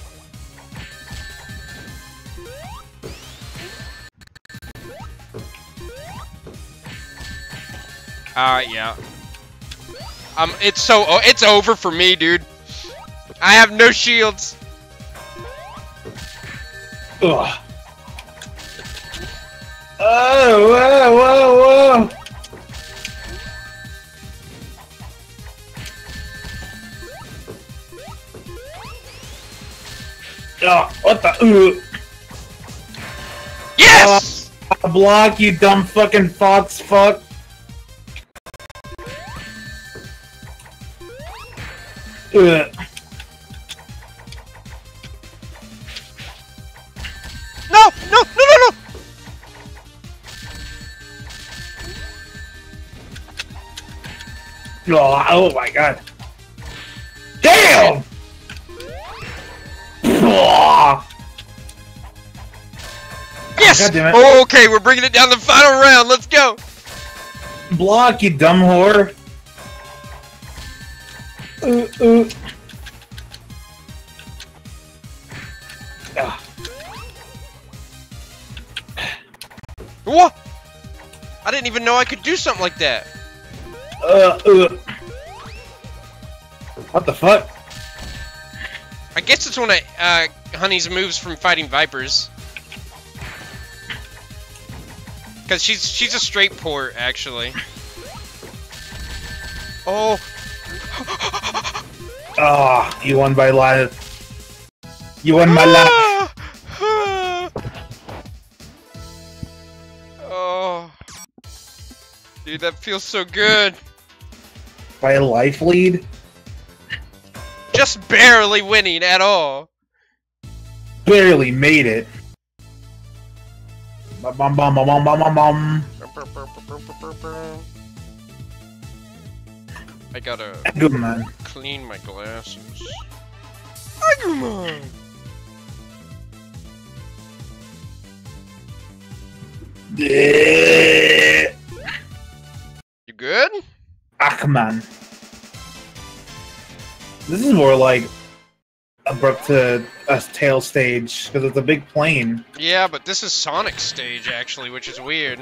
Yeah. It's over for me, dude. I have no shields. Ugh. Oh, whoa, whoa, whoa. Oh, what the? Yes! Block, you dumb fucking fox fuck. No! No! No! No! No! Oh my god. Damn! Yes! God damn it. Oh, okay, we're bringing it down to the final round. Let's go. Block, you dumb whore. What? I didn't even know I could do something like that. What the fuck? I guess it's one of Honey's moves from fighting Vipers. Cause she's a straight port, actually. Oh. Oh, you won by life. You won my life. Oh. Dude, that feels so good. By a life lead? Just barely winning at all. Barely made it. Bum, bum, bum, bum, bum, bum, bum. I gotta Agumon. clean my glasses. Agumon! You good? Agumon. This is more like abrupt to a tail stage because it's a big plane. Yeah, but this is Sonic's stage actually, which is weird.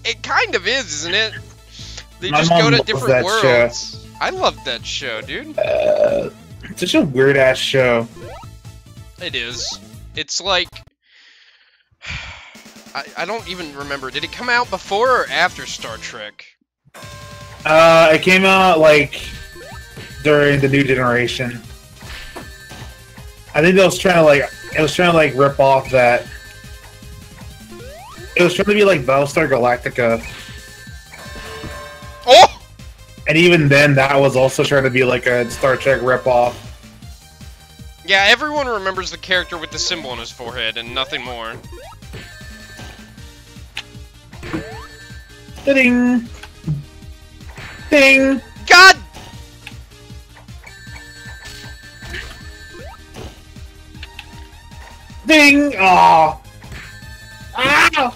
It kind of is, isn't it? They My just mom go to loves different that worlds. I love that show, dude. It's such a weird ass show. It is. It's like... I don't even remember. Did it come out before or after Star Trek? It came out, like, during the New Generation. I think it was trying to, like, rip off that. It was trying to be like Battlestar Galactica. Oh! And even then, that was also trying to be like a Star Trek ripoff. Yeah, everyone remembers the character with the symbol on his forehead and nothing more. Ding! Ding! God! Ding! Aw! Ah!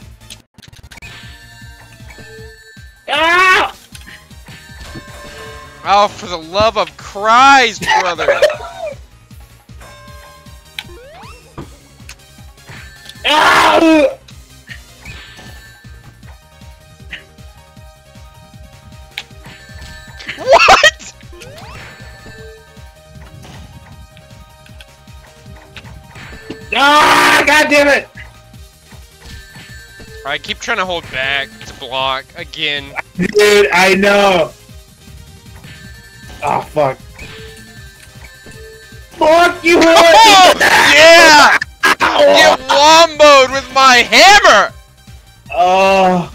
Ah! Oh, for the love of Christ, brother! Ah! What?! Ah! God damn it! Alright, keep trying to hold back to block again. Dude, I know! Oh, fuck. Fuck you! Oh, yeah! Get womboed with my hammer! Oh.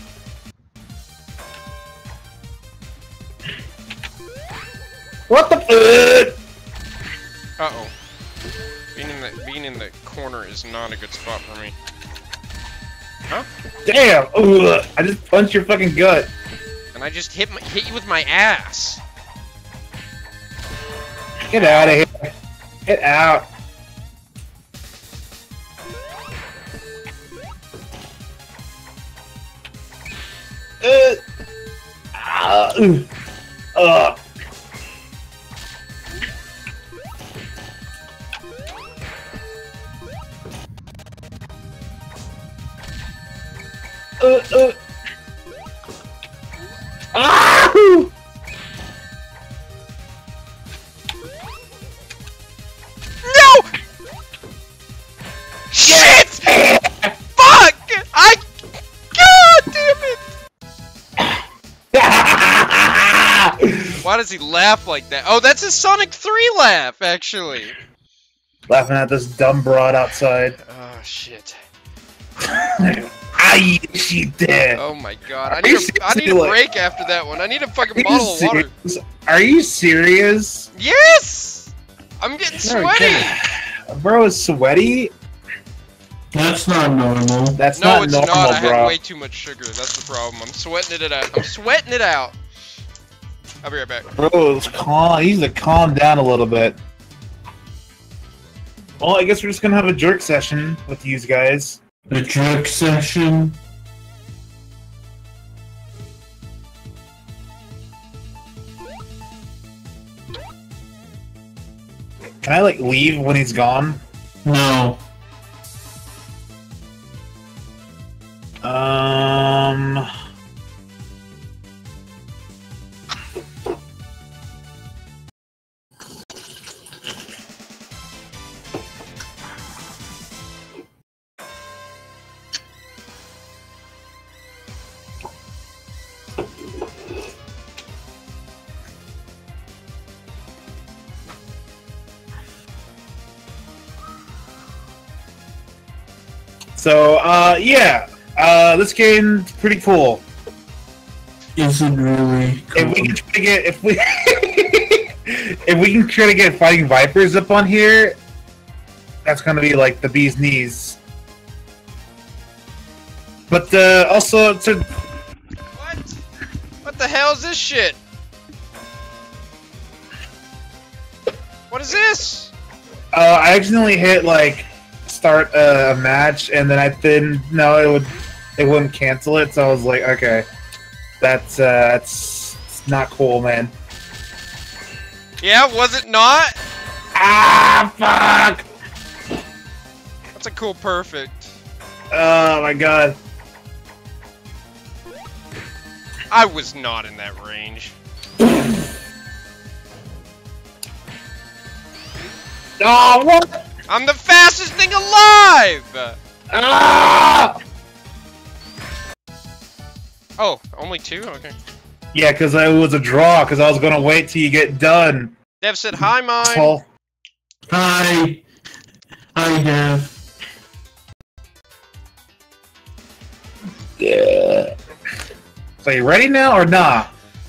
What the fuck? Uh-oh. Being in the corner is not a good spot for me. Huh? Damn! Ugh. I just punched your fucking gut. And I just hit you with my ass. Get out of here. Get out. Ah! No! Shit! Fuck! God damn it! Why does he laugh like that? Oh, that's his Sonic 3 laugh, actually. Laughing at this dumb broad outside. Oh, shit. I she did. Oh my god. I need a break after that one. I need a fucking bottle of water. Are you serious? Yes! I'm getting sweaty! Bro is sweaty? That's not normal. That's no, not it's normal, not. I bro. have way too much sugar. That's the problem. I'm sweating it out. I'm sweating it out. I'll be right back. Bro, it's calm. He needs to calm down a little bit. Well, I guess we're just gonna have a jerk session with these guys. The jerk session. Can I, like, leave when he's gone? No. So, yeah. This game's pretty cool. Is it really cool? If we can try to get, if we can try to get Fighting Vipers up on here, that's gonna be like the bee's knees. But also to What the hell is this shit? What is this? I accidentally hit like start a match, and then I didn't. No, it wouldn't cancel it. So I was like, okay, that's not cool, man. Yeah, was it not? Ah, fuck! That's a cool perfect. Oh my god. I was not in that range. Oh, what? I'm the fastest thing alive! Ah! Oh, only 2? Okay. Yeah, because it was a draw, because I was going to wait till you get done. Dev said, hi, mine. Paul. Hi. Hi, Dev. Yeah. So you ready now or nah?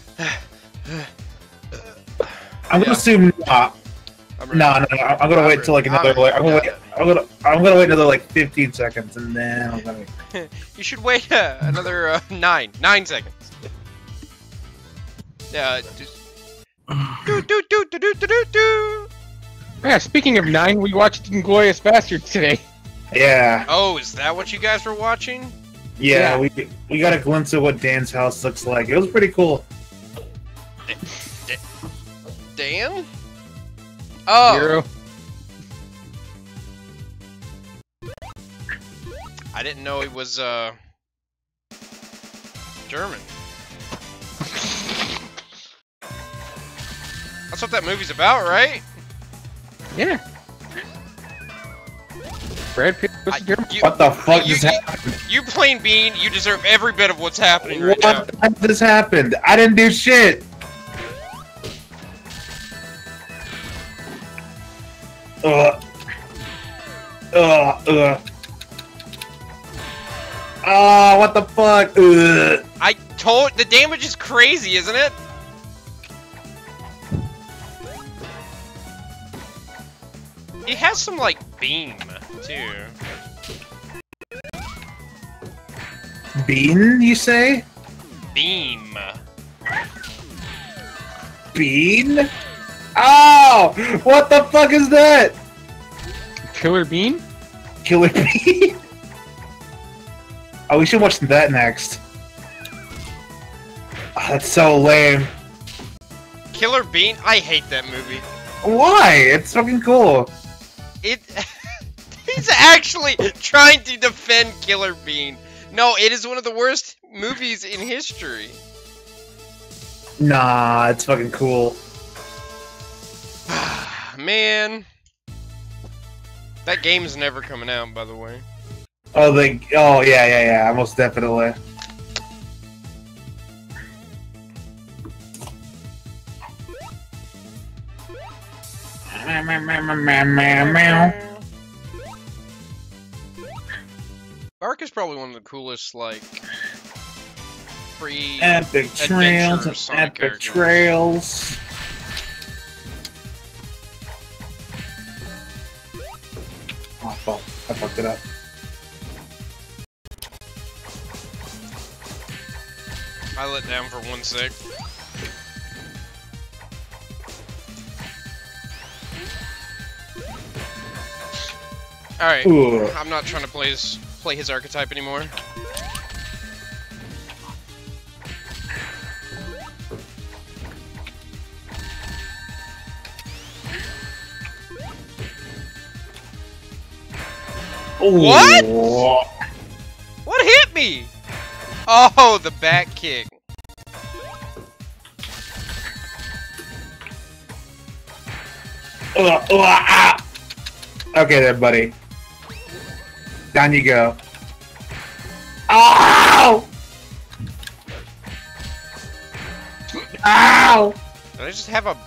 I'm gonna assume nah. No, I'm gonna wait till like another. Like, I'm gonna wait another like 15 seconds, and then I'm gonna. You should wait another 9 seconds. Yeah. Yeah. Speaking of 9, we watched Inglourious Basterds today. Yeah. Oh, is that what you guys were watching? Yeah, we got a glimpse of what Dan's house looks like. It was pretty cool. Dan? Oh. Zero. I didn't know he was German. That's what that movie's about, right? Yeah. Brad Pitt was German. What the fuck just happened? You plain bean, you deserve every bit of what's happening right now. What just happened? I didn't do shit. Oh, what the fuck? I told the damage is crazy, isn't it? He has some like beam too. Bean, you say? Beam. Bean? Oh! What the fuck is that? Killer Bean? Killer Bean? Oh, we should watch that next. Oh, that's so lame. Killer Bean? I hate that movie. Why? It's fucking cool. He's actually trying to defend Killer Bean. No, it is one of the worst movies in history. Nah, it's fucking cool. Man. That game's never coming out, by the way. Oh, yeah, most definitely. Bark is probably one of the coolest, like, free Epic Trails and Sonic Epic characters. Trails. Oh fuck, I fucked it up. I let down for 1 sec. Alright, I'm not trying to play his archetype anymore. What? What hit me? Oh, the back kick. Okay then, buddy. Down you go. Ow! Ow! Did I just have a...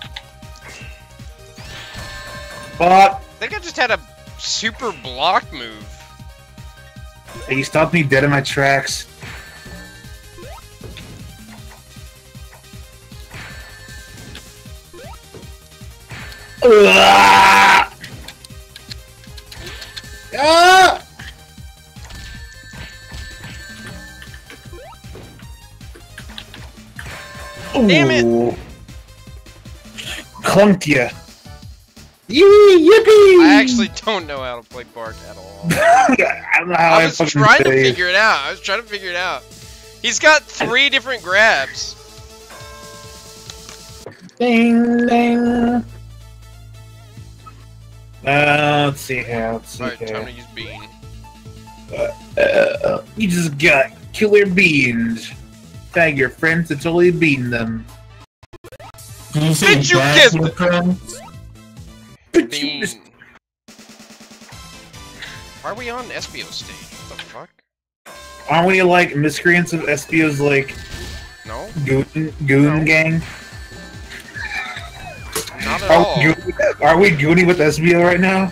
Fuck! I think I just had a super block move. Hey, you stopped me dead in my tracks. Ah! Damn it! Clunked ya. Yippee! I actually don't know how to play Bark at all. I don't know how I was trying to figure it out. He's got 3 different grabs. Ding ding. Let's see here. Alright, time to use Bean. You just got Killer Beans. Bag your friends to totally beating them. Did you say Did you bag get your the- friends? Bean. Why are we on Espio stage? What the fuck? Aren't we like miscreants of Espio's like No? goon gang? Not at all. Are we gooning with Espio right now?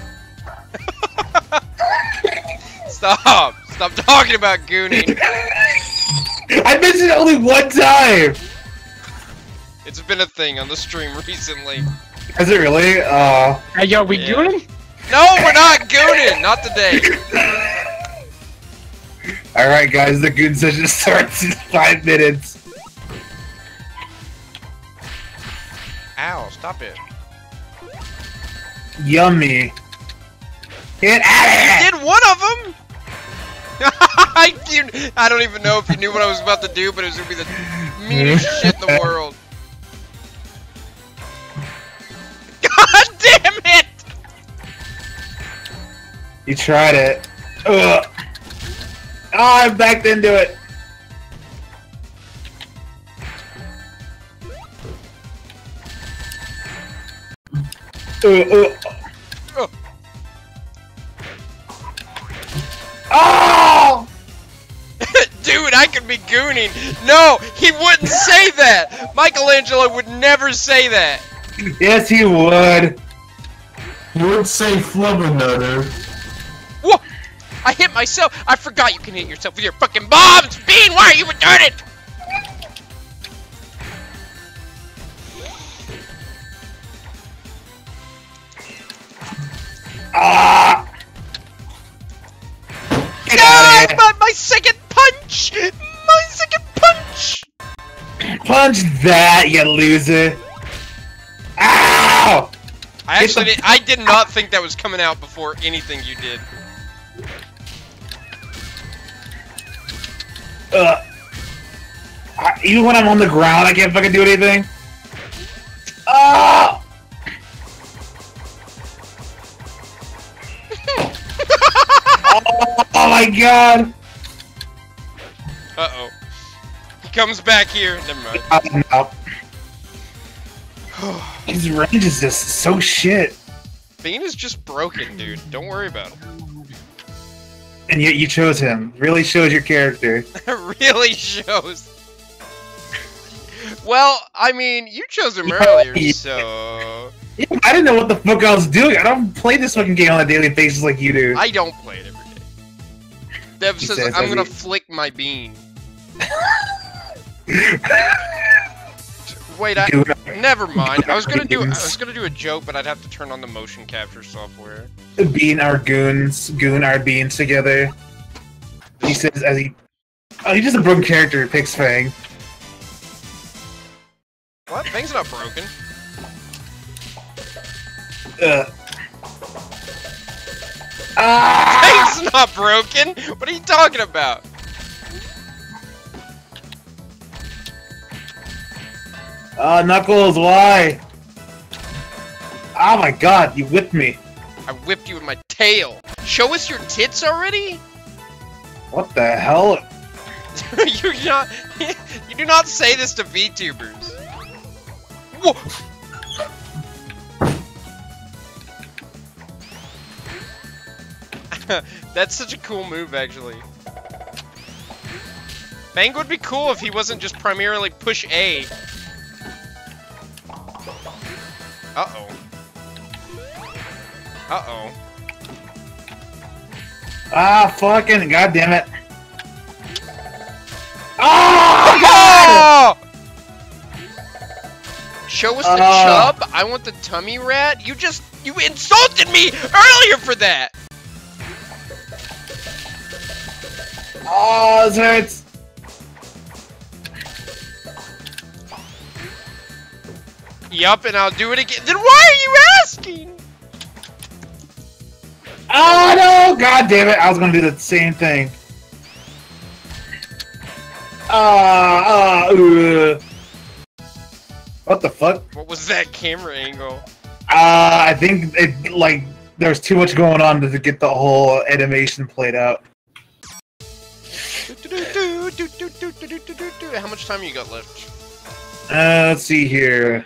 Stop! Stop talking about gooning. I mentioned it only one time! It's been a thing on the stream recently. Is it really? Hey, yo, we Yeah. gooning? No, we're not gooning! Not today. Alright guys, the goon session starts in 5 minutes. Ow, stop it. Yummy. Get out of here! Did one of them? I don't even know if you knew what I was about to do, but it was gonna be the meanest shit in the world. God damn it! You tried it. Ugh. Oh, I backed into it. Oh! Dude, I could be gooning. No, he wouldn't say that. Michelangelo would never say that. Yes, he would. You would say flubbernutter. Whoa! I hit myself. I forgot you can hit yourself with your fucking bombs. Bean, why are you retarded? Ah! Get No, out of here. my second punch. My second punch. Punch that, you loser. Ow! I did not think that was coming out before anything you did. Even when I'm on the ground, I can't fucking do anything. Oh! Oh my god! Uh-oh. He comes back here. Never mind. No. His range is just so shit. Bean is just broken, dude. Don't worry about him. And yet you chose him. Really shows your character. It really shows. Well, I mean, you chose him earlier, so... Yeah, I didn't know what the fuck I was doing. I don't play this fucking game on a daily basis like you do. I don't play it every day. Dev says says I'm gonna every- flick my bean. Wait, never mind. I was gonna do a joke, but I'd have to turn on the motion capture software. Goon our beans together. He says as he... Oh, he's just a broken character who picks Fang. What? Fang's not broken. Fang's not broken! What are you talking about? Knuckles, why? Oh my god, you whipped me. I whipped you with my tail. Show us your tits already? What the hell? You're not. You do not say this to VTubers. Whoa. That's such a cool move, actually. Fang would be cool if he wasn't just primarily push A. Uh-oh. Uh-oh. Ah, fucking goddamn it. Oh! Oh! Show us the chub. I want the tummy rat. You insulted me earlier for that. Oh, this hurts. Yup, and I'll do it again. Then why are you asking? Oh no! God damn it! I was gonna do the same thing. What the fuck? What was that camera angle? I think it like there's too much going on to get the whole animation played out. How much time you got left? Let's see here.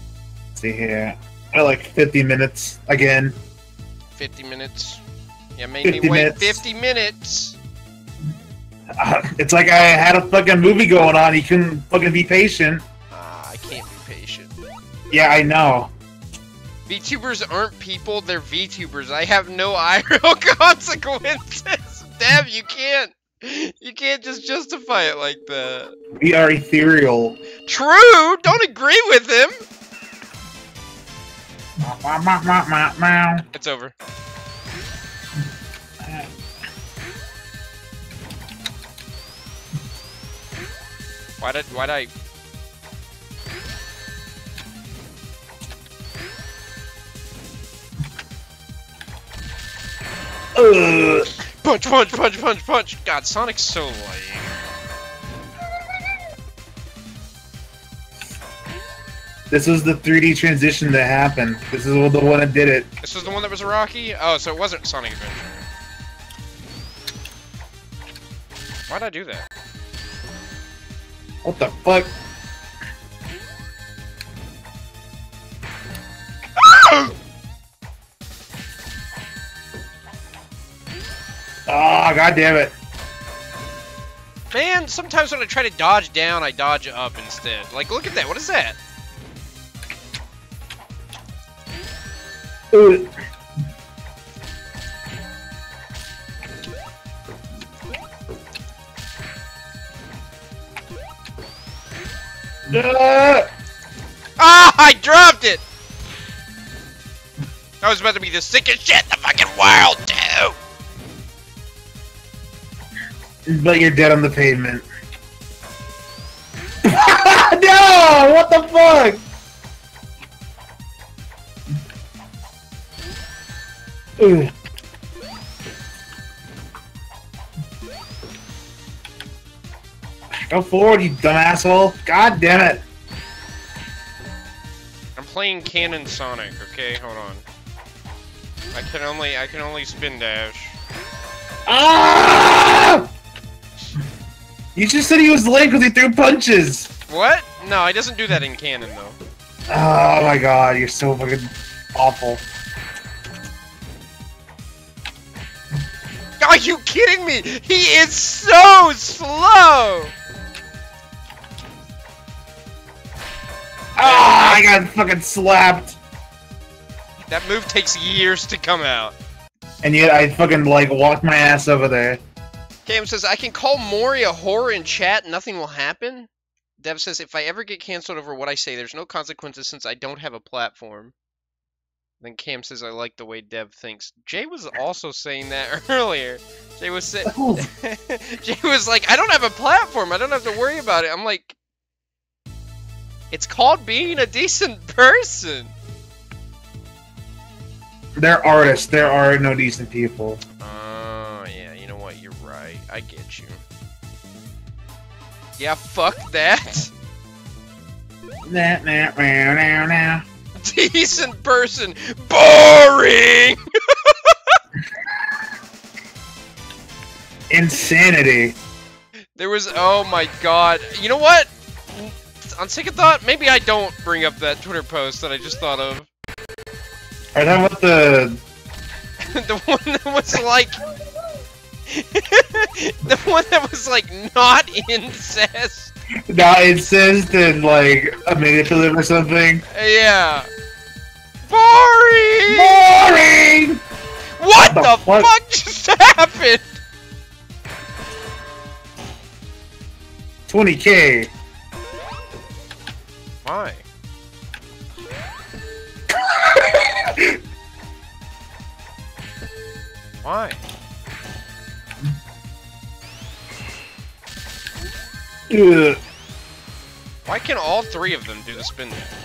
I like 50 minutes again. 50 minutes. Yeah, made me wait 50 minutes. It's like I had a fucking movie going on. You couldn't fucking be patient. I can't be patient. Yeah, I know. VTubers aren't people, they're VTubers. I have no IRL consequences. Dev, you can't just justify it like that. We are ethereal. True! Don't agree with him! It's over. Why'd I... Punch, punch, punch, punch, punch! God, Sonic's so lame. This was the 3D transition that happened. This is the one that did it. This was the one that was Rocky? Oh, so it wasn't Sonic Adventure. Why'd I do that? What the fuck? Oh, god damn it. Man, sometimes when I try to dodge down, I dodge up instead. Like, look at that. What is that? Ooh. Ah! I dropped it! That was about to be the sickest shit in the fucking world, too! But you're dead on the pavement. No! What the fuck? Ugh. Go forward, you dumb asshole! God damn it! I'm playing Canon Sonic, okay? Hold on. I can only spin dash. Ah! You just said he was late because he threw punches! What? No, he doesn't do that in Canon, though. Oh my god, you're so fucking awful. Are you kidding me? He is so slow! Ah, I got fucking slapped. That move takes years to come out. And yet I fucking, like, walked my ass over there. Cam says, I can call Mori a whore in chat, nothing will happen. Dev says, if I ever get canceled over what I say, there's no consequences since I don't have a platform. Then Cam says, I like the way Dev thinks. Jay was also saying that earlier. Jay was Jay was like, I don't have a platform, I don't have to worry about it. I'm like, it's called being a decent person. They're artists, there are no decent people. Yeah, you know what, you're right. I get you. Yeah, fuck that. Nah. Decent person. Boring! Insanity. There was, oh my god. You know what? On second thought, maybe I don't bring up that Twitter post that I just thought of. Are that what the... The one that was like... the one that was like, not incest. Not incest and like, a manipulative or something? Yeah. Boring! Boring! What the fuck just happened? 20K. Why? Why? Ugh. Why can all three of them do the spin dash?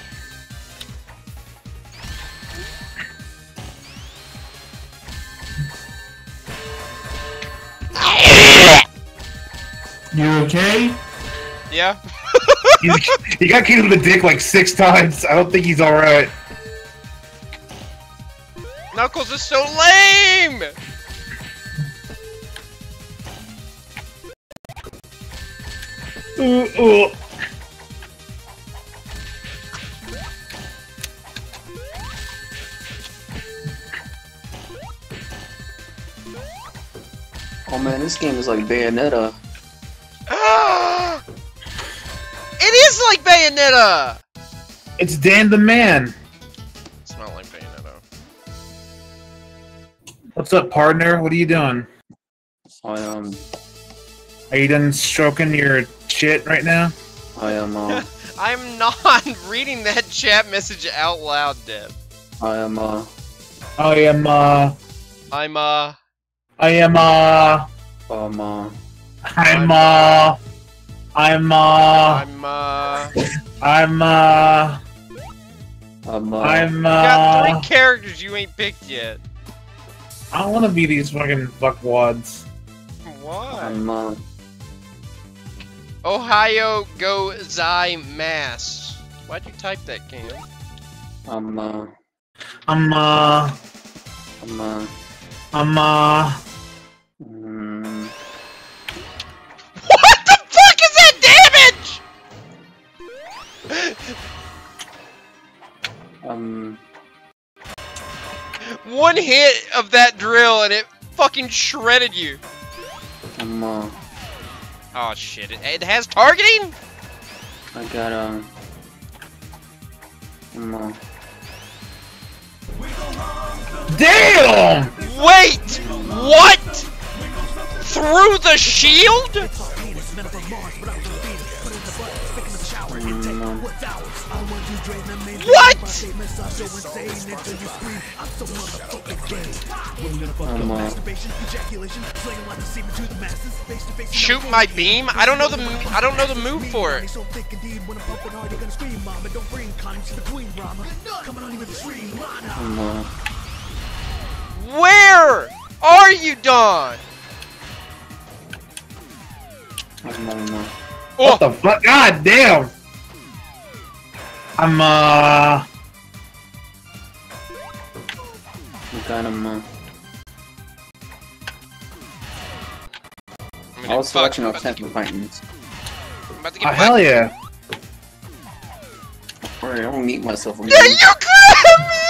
You okay? Yeah. He got kicked in the dick like 6 times. I don't think he's alright. Knuckles is so lame! Oh man, this game is like Bayonetta. It is like Bayonetta! It's Dan the Man. It's not like Bayonetta. What's up, partner? What are you doing? I Are you done stroking your shit right now? I am I'm not reading that chat message out loud, Deb. I am I'm I'm I'm I'm You got 3 characters you ain't picked yet. I don't want to be these fucking fuckwads. Why? Ohio go Zai Mass. Why'd you type that, Cam? What the fuck is that damage? One hit of that drill and it fucking shredded you. Oh shit, it has targeting? I got Damn! Wait! What? Through the shield? What? Shoot my beam? I don't know the move for it. Where are you, Don? What the fuck? God damn! I was watching our Temple Titans. Hell yeah! Alright, I'm gonna mute myself again. Yeah, you grabbed me!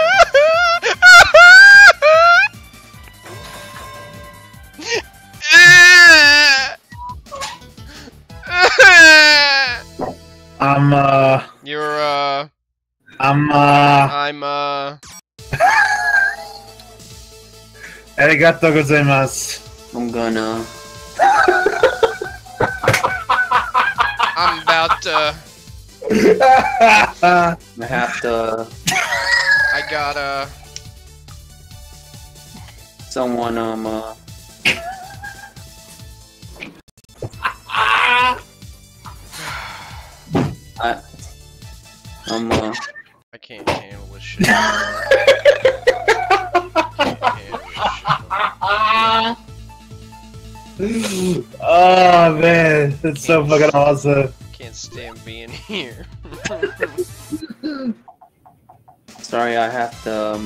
Arigatou gozaimasu. I'm gonna... I'm about to... I have to... I gotta... Someone, I can't handle this shit. Oh man, that's so fucking awesome. Can't stand being here. Sorry, I have to,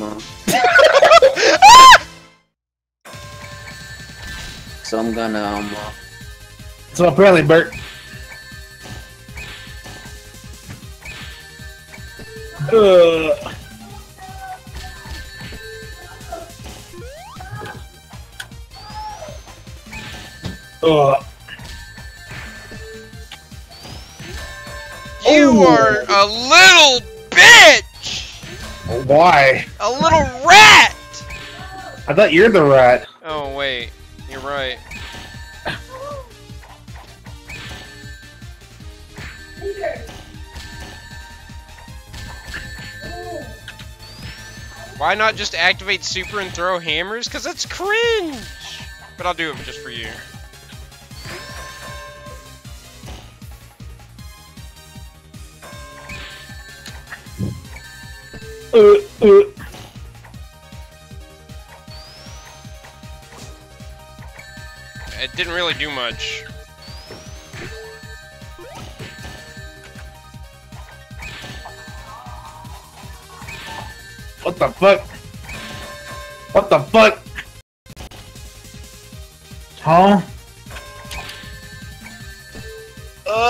So I'm gonna, So apparently, Bert. You are a little bitch! Why? A little rat! I thought you're the rat. Oh wait, you're right. Why not just activate super and throw hammers? Cause that's cringe! But I'll do it just for you. It didn't really do much. What the fuck? What the fuck? Huh?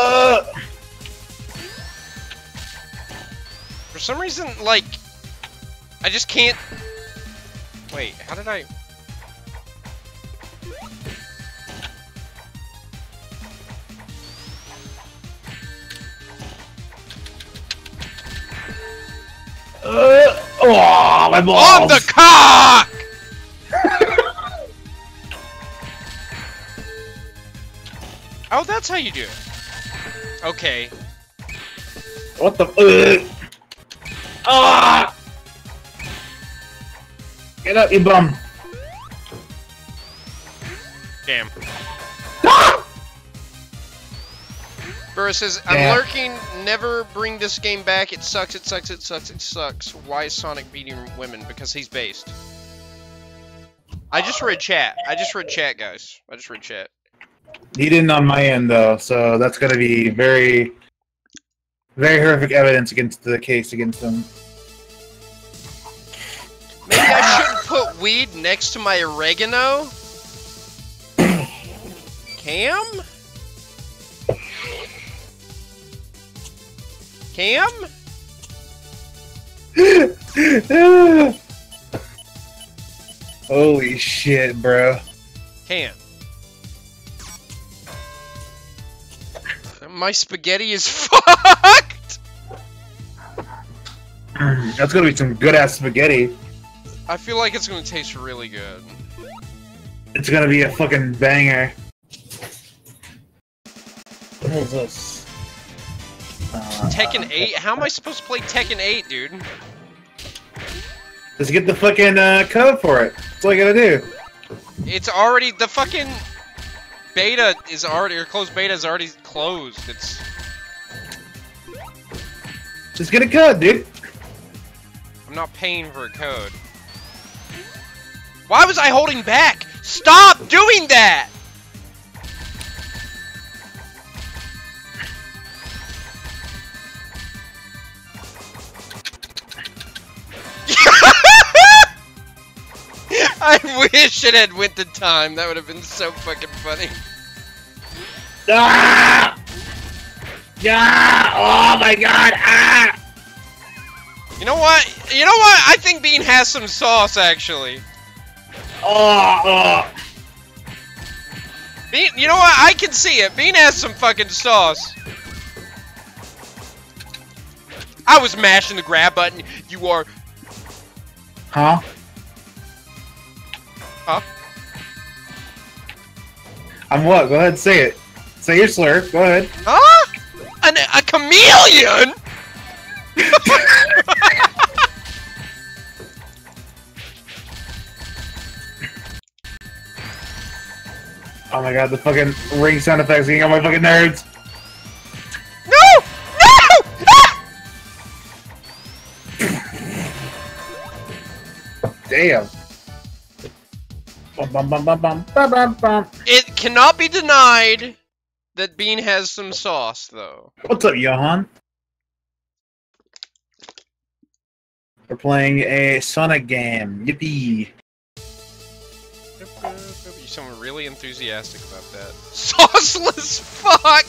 For some reason, like, I just can't... Wait, how did I... Oh, my balls! On the cock! Oh, that's how you do it. Okay. What the? Ah! Get up, you bum! Damn. Burris says, I'm Damn. lurking, never bring this game back, it sucks, it sucks, it sucks, it sucks. Why is Sonic beating women? Because he's based. I just read chat. I just read chat, guys. I just read chat. He didn't on my end, though, so that's gonna be very, very horrific evidence against the case against him. Maybe I shouldn't put weed next to my oregano? Cam? Cam? Holy shit, bro. Cam. My spaghetti is fucked! That's gonna be some good ass spaghetti. I feel like it's gonna taste really good. It's gonna be a fucking banger. What is this? Tekken 8? How am I supposed to play Tekken 8, dude? Let's get the fucking code for it. That's all you gotta do. It's already, the fucking beta is already, or closed beta is already closed. It's... Just get a code, dude. I'm not paying for a code. Why was I holding back? Stop doing that! I wish it had went the time. That would have been so fucking funny. Ah! Yeah! Oh my god! Ah! You know what? You know what? I think Bean has some sauce, actually. Oh! Bean, you know what? I can see it. Bean has some fucking sauce. I was mashing the grab button. You are... Huh? Huh? I'm what? Go ahead, say it. Say your slur. Go ahead. Huh? A chameleon? Oh my god, the fucking ring sound effects getting on my fucking nerves. No! No! Ah! Damn. Bum, bum, bum, bum, bum, bum, bum, bum. It cannot be denied that Bean has some sauce, though. What's up, Johan? We're playing a Sonic game. Yippee. You sound really enthusiastic about that. Sauceless fuck!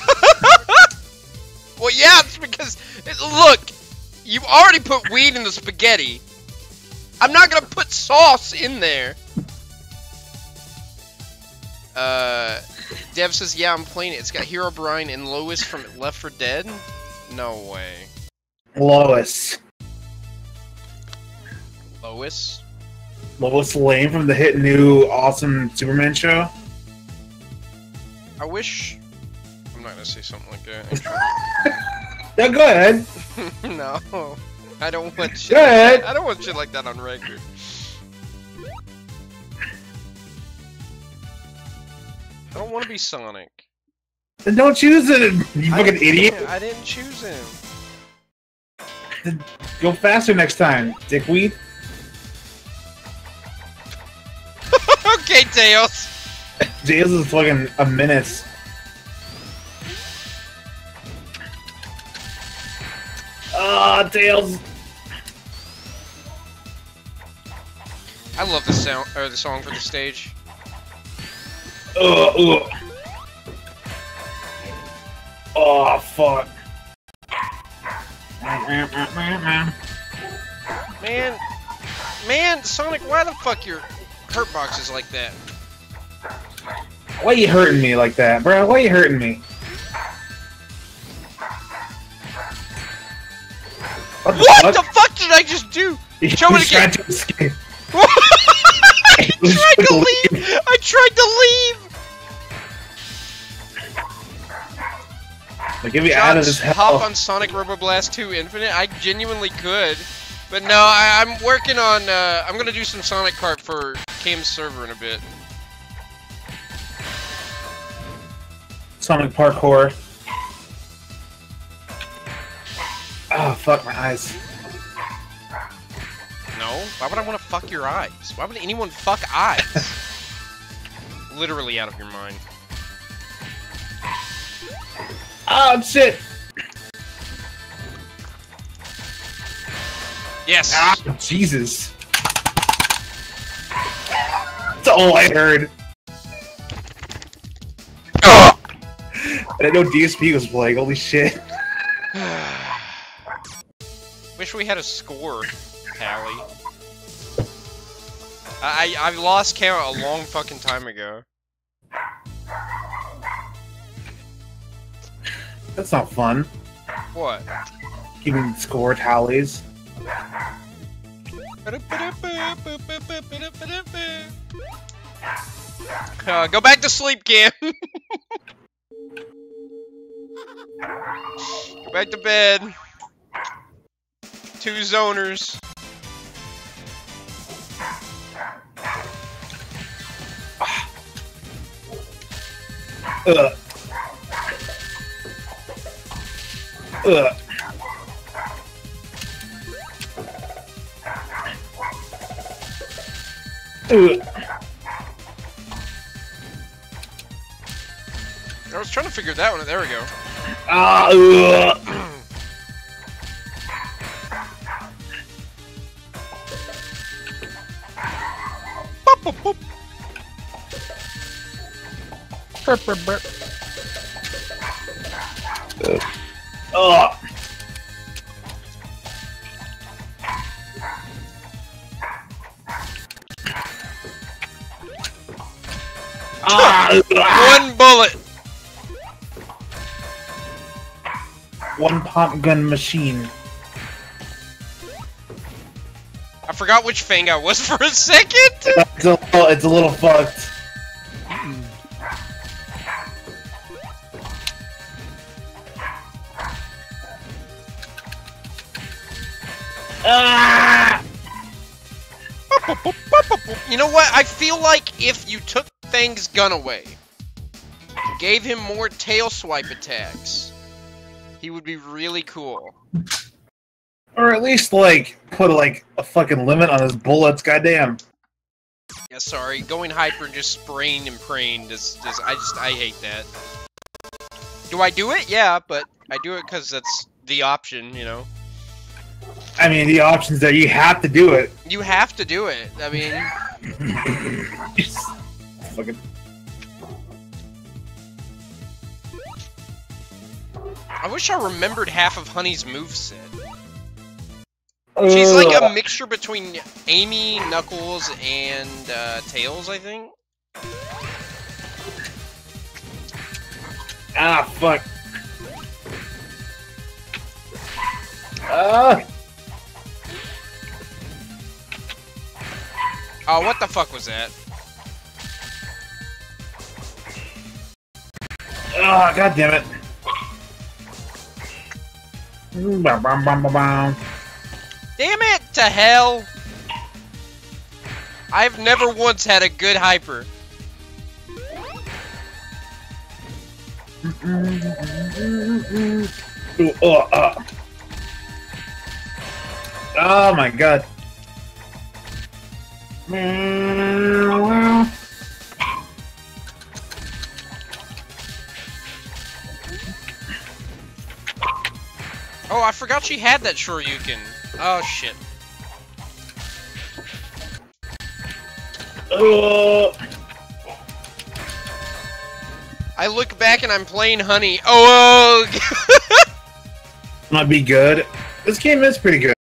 Well, yeah, it's because... Look! You already put weed in the spaghetti. I'm not gonna put sauce in there. Dev says, yeah, I'm playing it. It's got Hero Brian and Lois from Left 4 Dead? No way. Lois. Lois? Lois Lane from the hit new awesome Superman show. I wish... I'm not gonna say something like that. Yeah, go ahead. No. I don't want shit. Go ahead. I don't want shit like that on record. I don't want to be Sonic. Then don't choose it, you fucking idiot. I didn't choose him. Then go faster next time, dickweed. Okay, Tails. Tails is fucking a menace. Ah, Tails. I love the sound or the song for the stage. Oh, fuck. Man, Sonic, why the fuck your hurt box is like that? Why you hurting me like that, bro? Why you hurting me? What the fuck did I just do? Show it again. To escape. I tried to leave. I tried to leave. Like, get me out of this hell. Hop on Sonic Roboblast 2 Infinite. I genuinely could, but no. I'm working on. I'm gonna do some Sonic Kart for Cam's server in a bit. Sonic parkour. Oh, fuck my eyes. No? Why would I want to fuck your eyes? Why would anyone fuck eyes? Literally out of your mind. Oh, shit! Yes! Ah, Jesus. That's all I heard. I didn't know DSP was playing, holy shit. Wish we had a score tally. I lost count a long fucking time ago. That's not fun. What? Keeping score tallies. Go back to sleep, Cam. Go back to bed. 2 zoners. Ugh. Ugh. Ugh. I was trying to figure that one out. There we go. Ah, ugh. Oh. One bullet. One pump gun machine. I forgot which Fang I was for a second. It's a little fucked. Ah! You know what? I feel like if you took Fang's gun away, gave him more tail swipe attacks, he would be really cool. Or at least, like, put, like, a fucking limit on his bullets, goddamn. Yeah, sorry. Going hyper and just spraying and praying, I hate that. Do I do it? Yeah, but I do it because that's the option, you know? I mean, the option's there. You have to do it. You have to do it. I mean... Fucking... I wish I remembered half of Honey's moveset. She's like a mixture between Amy, Knuckles, and Tails, I think. Ah, fuck. Oh, what the fuck was that? Ah, god damn it. Damn it to hell! I've never once had a good hyper. Oh my god. Oh, I forgot she had that Shoryuken. Oh shit. I look back and I'm playing Honey. Oh! Might be good. This game is pretty good.